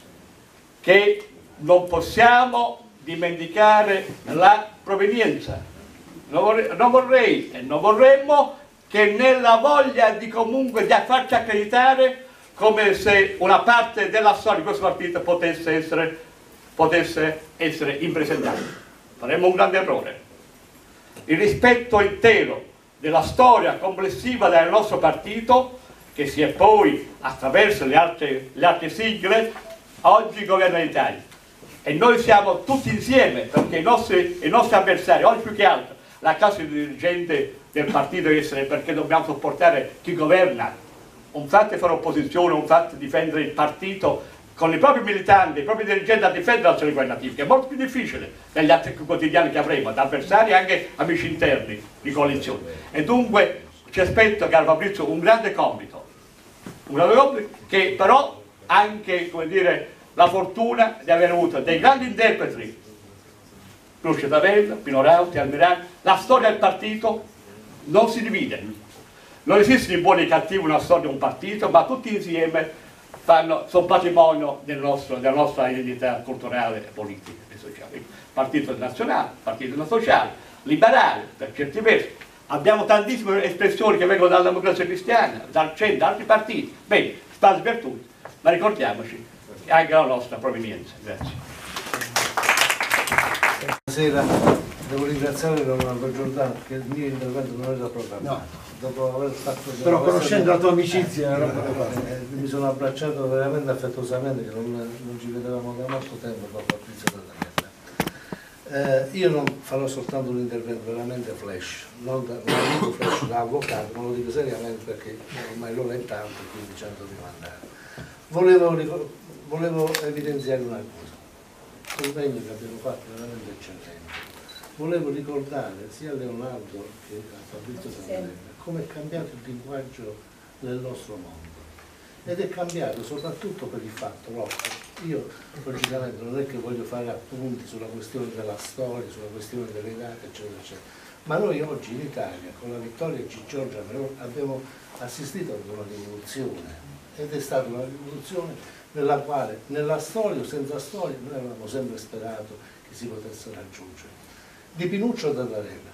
che non possiamo dimenticare la provenienza. Non vorrei, non vorrei e non vorremmo che nella voglia di comunque di farci accreditare come se una parte della storia di questo partito potesse essere, potesse essere impresentabile. Faremmo un grande errore. Il rispetto intero della storia complessiva del nostro partito, che si è poi attraverso le altre, le altre sigle, oggi governa l'Italia. E noi siamo tutti insieme, perché i nostri, i nostri avversari, oggi più che altro, la classe dirigente del partito deve essere, perché dobbiamo sopportare chi governa, un fatto è fare opposizione, un fatto è difendere il partito con i propri militanti, i propri dirigenti a difendere l'azione governativa, che è molto più difficile negli altri quotidiani che avremo, ad avversari e anche amici interni di coalizione. E dunque ci aspetto, caro Fabrizio, un grande compito, un grande compito che però anche, come dire, la fortuna di aver avuto dei grandi interpreti, Lucio Tatarella, Pino Rauti, Almirani. La storia del partito non si divide, non esistono i buoni e i cattivi, una storia di un partito, ma tutti insieme fanno, sono patrimonio del nostro, della nostra identità culturale, politica e sociale. Partito nazionale, partito sociale, liberale per certi versi. Abbiamo tantissime espressioni che vengono dalla democrazia cristiana, dal centro, da altri partiti. Bene, spazio per tutti, ma ricordiamoci anche la nostra provenienza. Grazie. Buonasera, devo ringraziare Leonardo Giordano perché il mio intervento non era programmato. No. Dopo aver fatto però conoscendo la tua amicizia eh, eh, mi sono abbracciato veramente affettuosamente, che non, non ci vedevamo da molto tempo con Fabrizio Tatarella. Eh, io non farò soltanto un intervento veramente flash, non, da, non dico flash da avvocato, ma lo dico seriamente perché ormai l'ho letto tanto e quindi ci hanno rimandare. Volevo, volevo evidenziare una cosa, l'impegno che abbiamo fatto è veramente eccellente. Volevo ricordare sia a Leonardo che a Fabrizio Tatarella come è cambiato il linguaggio del nostro mondo. Ed è cambiato soprattutto per il fatto, Rocco, io logicamente non è che voglio fare appunti sulla questione della storia, sulla questione delle date, eccetera, eccetera, ma noi oggi in Italia, con la vittoria di Giorgia Meloni, abbiamo assistito ad una rivoluzione, ed è stata una rivoluzione nella quale, nella storia o senza storia, noi avevamo sempre sperato che si potesse raggiungere. Di Pinuccio Tatarella,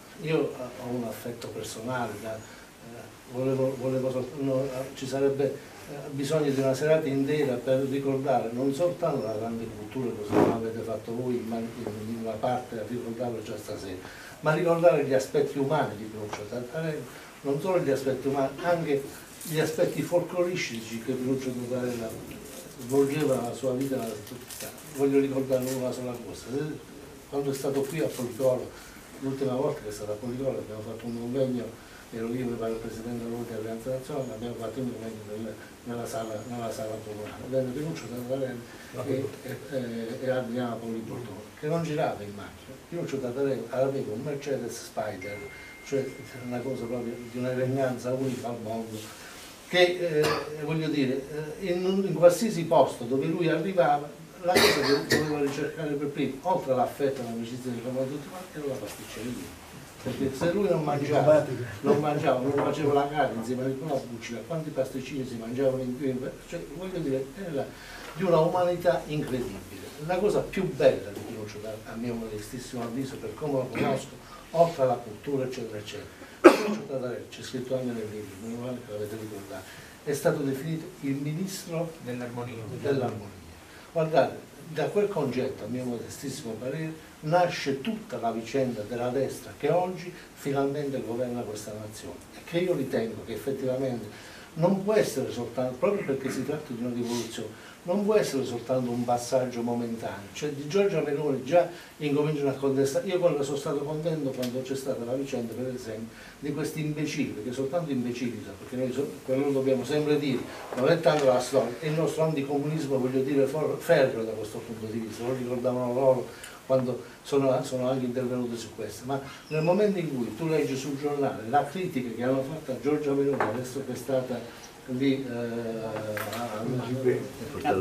io ho un affetto personale, da, eh, volevo, volevo, no, ci sarebbe eh, bisogno di una serata intera per ricordare non soltanto la grande cultura, così come avete fatto voi, ma in una parte a ricordarlo già stasera, ma ricordare gli aspetti umani di Pinuccio Tatarella, non solo gli aspetti umani, anche gli aspetti folcloristici che Pinuccio Tatarella svolgeva nella sua vita nella società. Voglio ricordare una sola cosa, quando è stato qui a Policoro, l'ultima volta che è stato a Policoro abbiamo fatto un convegno, ero io per il Presidente dell'Alleanza Nazionale, abbiamo fatto un convegno nel, nella sala, nella sala comunale. Venne Pinuccio Tatarella e, e, e, e Adriana Policoro, che non girava in macchina. Pinuccio Tatarella aveva un Mercedes Spider, cioè una cosa proprio di un'eleganza unica al mondo, che eh, voglio dire, in, in qualsiasi posto dove lui arrivava, la cosa che voleva ricercare per prima, oltre all'affetto e all'amicizia di tutti quanti, era la pasticceria. Perché se lui non mangiava, non mangiava, non faceva la carne insieme a una buccia, quanti pasticcini si mangiavano in più, cioè, voglio dire, era di una umanità incredibile. La cosa più bella di Pinuccio, a mio modestissimo avviso, per come lo conosco, oltre alla cultura, eccetera, eccetera, Pinuccio Tatarella, c'è scritto anche nel libro, meno male che l'avete ricordato, è stato definito il ministro dell'armonia. Dell Guardate, da quel concetto, a mio modestissimo parere, nasce tutta la vicenda della destra che oggi finalmente governa questa nazione e che io ritengo che effettivamente non può essere soltanto, proprio perché si tratta di una rivoluzione, non può essere soltanto un passaggio momentaneo, cioè di Giorgia Meloni già incominciano a contestare. Io quando sono stato contento quando c'è stata la vicenda, per esempio, di questi imbecilli, perché soltanto imbecilli, perché noi so, quello lo dobbiamo sempre dire, non è tanto la storia, è il nostro anticomunismo, voglio dire, ferreo da questo punto di vista, lo ricordavano loro quando sono, sono anche intervenuti su questo, ma nel momento in cui tu leggi sul giornale la critica che hanno fatto a Giorgia Meloni, adesso che è stata lì per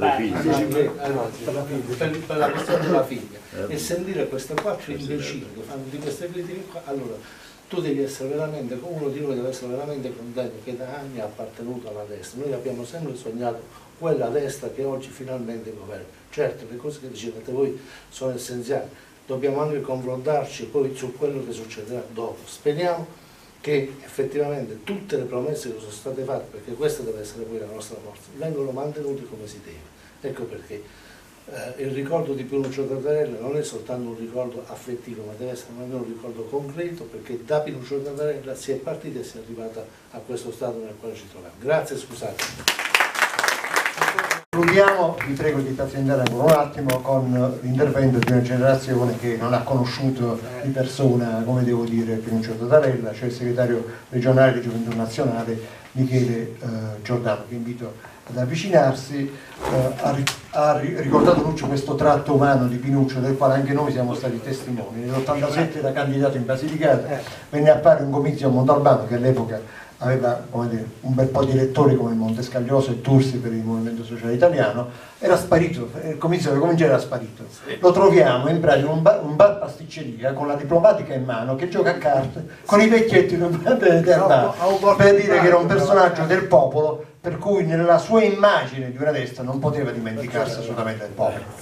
la questione della figlia, e sentire queste quattro imbecilli che fanno di queste critiche qua, allora tu devi essere veramente, uno di noi deve essere veramente contento che da anni ha appartenuto alla destra. Noi abbiamo sempre sognato quella destra che oggi finalmente governa. Certo, le cose che dicevate voi sono essenziali, dobbiamo anche confrontarci poi su quello che succederà dopo. Speriamo che effettivamente tutte le promesse che sono state fatte, perché questa deve essere poi la nostra forza, vengono mantenute come si deve. Ecco perché eh, il ricordo di Pinuccio Tatarella non è soltanto un ricordo affettivo, ma deve essere anche un ricordo concreto, perché da Pinuccio Tatarella si è partita e si è arrivata a questo stato nel quale ci troviamo. Grazie, scusate. Concludiamo, vi prego di pazientare ancora un attimo con l'intervento di una generazione che non ha conosciuto di persona, come devo dire, Pinuccio Tatarella, cioè il segretario regionale di Gioventù Nazionale Michele eh, Giordano, che invito ad avvicinarsi. Eh, ha, ha ricordato Nuccio questo tratto umano di Pinuccio, del quale anche noi siamo stati testimoni. Nell'ottantasette era candidato in Basilicata, venne a fare un comizio a Montalbano, che all'epoca aveva, come dire, un bel po' di elettori come Montescaglioso e Tursi per il Movimento Sociale Italiano. Era sparito, il comizio che cominciava era sparito. Lo troviamo in pratica un bar, un bar pasticceria con la diplomatica in mano che gioca a carte con i vecchietti del bar, per dire che era un personaggio del popolo, per cui nella sua immagine di una destra non poteva dimenticarsi assolutamente del popolo.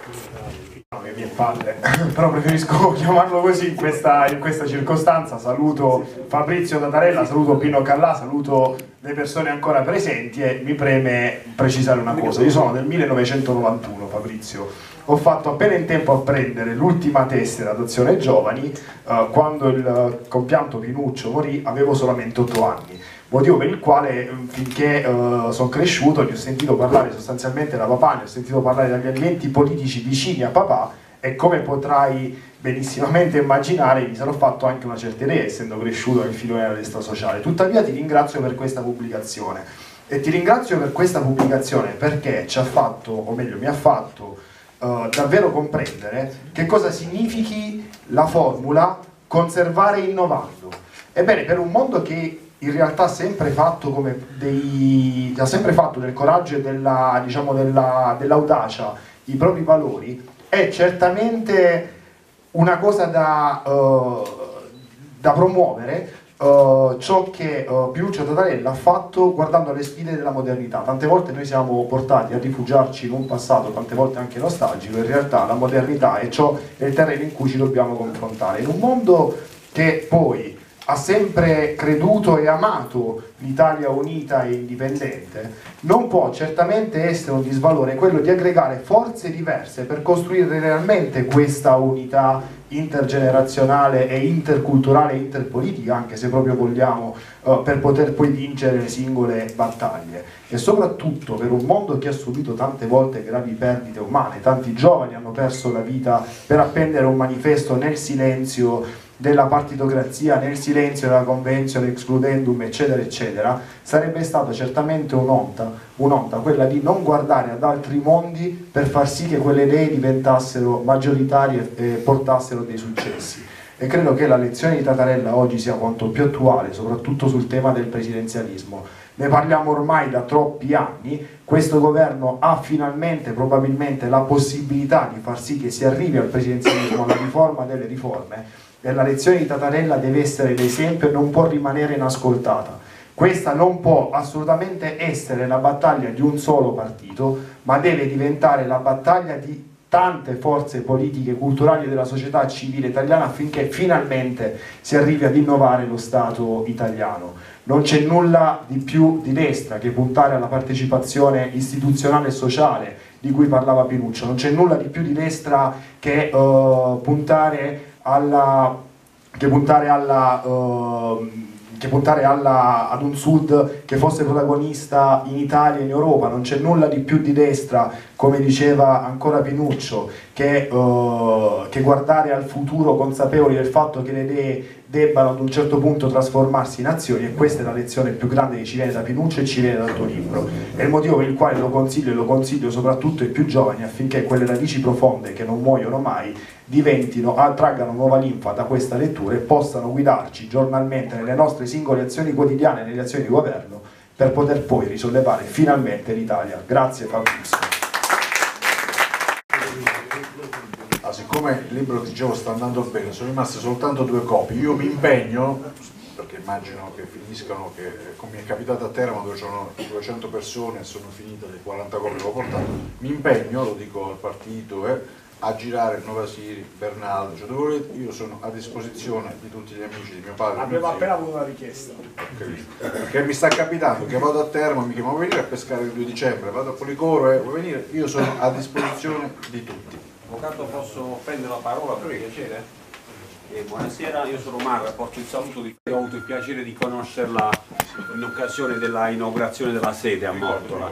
Che mie palle, però preferisco chiamarlo così in questa, in questa circostanza. Saluto Fabrizio Tatarella, saluto Pino Callà, saluto le persone ancora presenti e mi preme precisare una cosa. Io sono del millenovecentonovantuno, Fabrizio, ho fatto appena in tempo a prendere l'ultima tessera d'azione giovani. eh, quando il compianto Pinuccio morì avevo solamente otto anni, motivo per il quale finché uh, sono cresciuto gli ho sentito parlare sostanzialmente da papà, ne ho sentito parlare dagli ambienti politici vicini a papà, e come potrai benissimamente immaginare mi sarò fatto anche una certa idea, essendo cresciuto nel filone della destra sociale. Tuttavia ti ringrazio per questa pubblicazione, e ti ringrazio per questa pubblicazione perché ci ha fatto, o meglio mi ha fatto uh, davvero comprendere che cosa significhi la formula conservare innovando. Ebbene, per un mondo che in realtà ha sempre fatto come dei, ha sempre fatto del coraggio e della, diciamo, della, dell'audacia i propri valori, è certamente una cosa da, uh, da promuovere uh, ciò che uh, Pinuccio Tatarella ha fatto guardando alle sfide della modernità. Tante volte noi siamo portati a rifugiarci in un passato, tante volte anche nostalgico. In realtà la modernità è, ciò, è il terreno in cui ci dobbiamo confrontare, in un mondo che poi ha sempre creduto e amato l'Italia unita e indipendente. Non può certamente essere un disvalore quello di aggregare forze diverse per costruire realmente questa unità intergenerazionale e interculturale e interpolitica, anche se proprio vogliamo, uh, per poter poi vincere le singole battaglie. E soprattutto per un mondo che ha subito tante volte gravi perdite umane, tanti giovani hanno perso la vita per appendere un manifesto nel silenzio della partitocrazia, nel silenzio della convenzione excludendum, eccetera eccetera. Sarebbe stata certamente un'onta, un'onta quella di non guardare ad altri mondi per far sì che quelle idee diventassero maggioritarie e portassero dei successi. E credo che la lezione di Tatarella oggi sia quanto più attuale, soprattutto sul tema del presidenzialismo. Ne parliamo ormai da troppi anni, questo governo ha finalmente probabilmente la possibilità di far sì che si arrivi al presidenzialismo, alla riforma delle riforme, e la lezione di Tatarella deve essere l'esempio e non può rimanere inascoltata. Questa non può assolutamente essere la battaglia di un solo partito, ma deve diventare la battaglia di tante forze politiche, culturali della società civile italiana, affinché finalmente si arrivi ad innovare lo Stato italiano. Non c'è nulla di più di destra che puntare alla partecipazione istituzionale e sociale di cui parlava Pinuccio, non c'è nulla di più di destra che uh, puntare alla, che puntare alla uh, che puntare alla, ad un Sud che fosse protagonista in Italia e in Europa. Non c'è nulla di più di destra, come diceva ancora Pinuccio, che, uh, che guardare al futuro consapevoli del fatto che le idee debbano ad un certo punto trasformarsi in azioni, e questa è la lezione più grande che ci viene da Pinuccio e ci viene dal tuo libro. È il motivo per il quale lo consiglio, e lo consiglio soprattutto ai più giovani, affinché quelle radici profonde che non muoiono mai diventino, attraggano nuova linfa da questa lettura e possano guidarci giornalmente nelle nostre singole azioni quotidiane, nelle azioni di governo, per poter poi risollevare finalmente l'Italia. Grazie Fabrizio. Ah, siccome il libro, dicevo, sta andando bene, sono rimaste soltanto due copie, io mi impegno, perché immagino che finiscano, che come mi è capitato a Teramo dove c'erano duecento persone e sono finite le quaranta copie che ho portato, mi impegno, lo dico al partito, eh, a girare Nova Siri, Bernaldo, cioè dove volete, io sono a disposizione di tutti gli amici di mio padre. Abbiamo appena avuto una richiesta. Okay. Perché mi sta capitando che vado a Teramo e mi chiamano, vuoi venire a pescare il due dicembre, vado a Policoro, eh, vuoi venire? Io sono a disposizione di tutti. Avvocato, posso prendere la parola per piacere? Eh, buonasera, io sono Marra, porto il saluto di ho avuto il piacere di conoscerla in occasione della inaugurazione della sede a Mortola.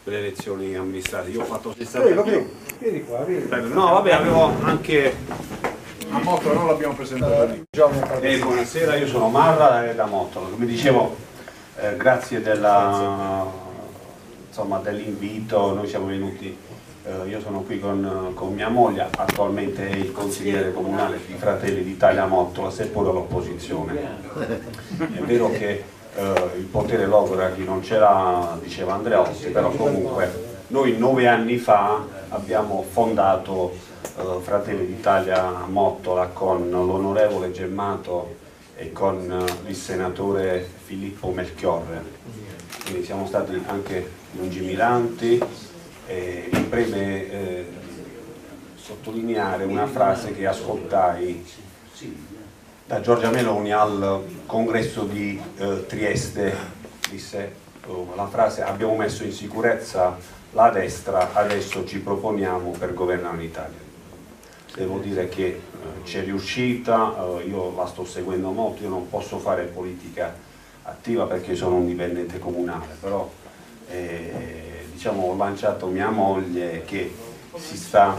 per le elezioni amministrative. Io ho fatto Prego, prego. Vieni qua, vieni. No, vabbè, avevo anche... A Mottola non l'abbiamo presentato lì. Eh, buonasera, io sono Marra da Mottola. Come dicevo, eh, grazie della, insomma, dell'invito, noi siamo venuti, eh, io sono qui con, con mia moglie, attualmente è il consigliere comunale di Fratelli d'Italia a Mottola, seppur all'opposizione. È vero che eh, il potere logora chi non ce l'ha, diceva Andreotti, però comunque noi nove anni fa abbiamo fondato Uh, Fratelli d'Italia a Mottola con l'onorevole Gemmato e con uh, il senatore Filippo Melchiorre, quindi siamo stati anche lungimiranti e mi preme eh, sottolineare una frase che ascoltai da Giorgia Meloni al congresso di eh, Trieste, disse uh, la frase: abbiamo messo in sicurezza la destra, adesso ci proponiamo per governare l'Italia. Devo dire che eh, c'è riuscita, eh, io la sto seguendo molto, io non posso fare politica attiva perché sono un dipendente comunale, però eh, diciamo, ho lanciato mia moglie che si sta...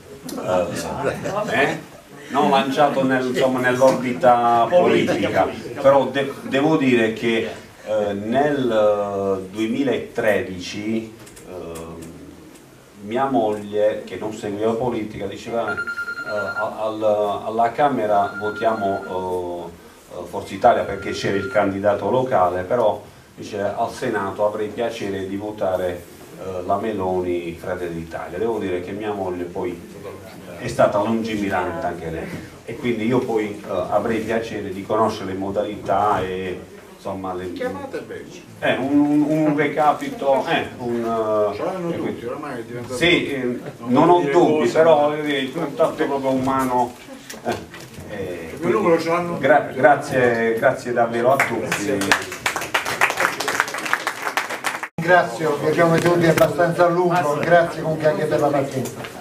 Eh, eh? Non lanciato nel, nell'orbita politica, però de devo dire che eh, nel duemilatredici mia moglie, che non seguiva politica, diceva uh, al, alla Camera votiamo uh, Forza Italia perché c'era il candidato locale, però dice, al Senato avrei piacere di votare uh, la Meloni Fratelli d'Italia. Devo dire che mia moglie poi è stata lungimirante anche lei e quindi io poi uh, avrei piacere di conoscere le modalità e insomma le... Chiamate bene. Eh, un, un, un recapito, eh, un... Uh, Ce l'hanno tutti, ormai è diventato... Sì, eh, non, non ho dubbi, cose, però eh, il contatto proprio umano... Eh, eh, quindi, gra grazie, grazie davvero a tutti. Ringrazio, che abbiamo tenuti abbastanza a lungo, grazie comunque anche per la pazienza.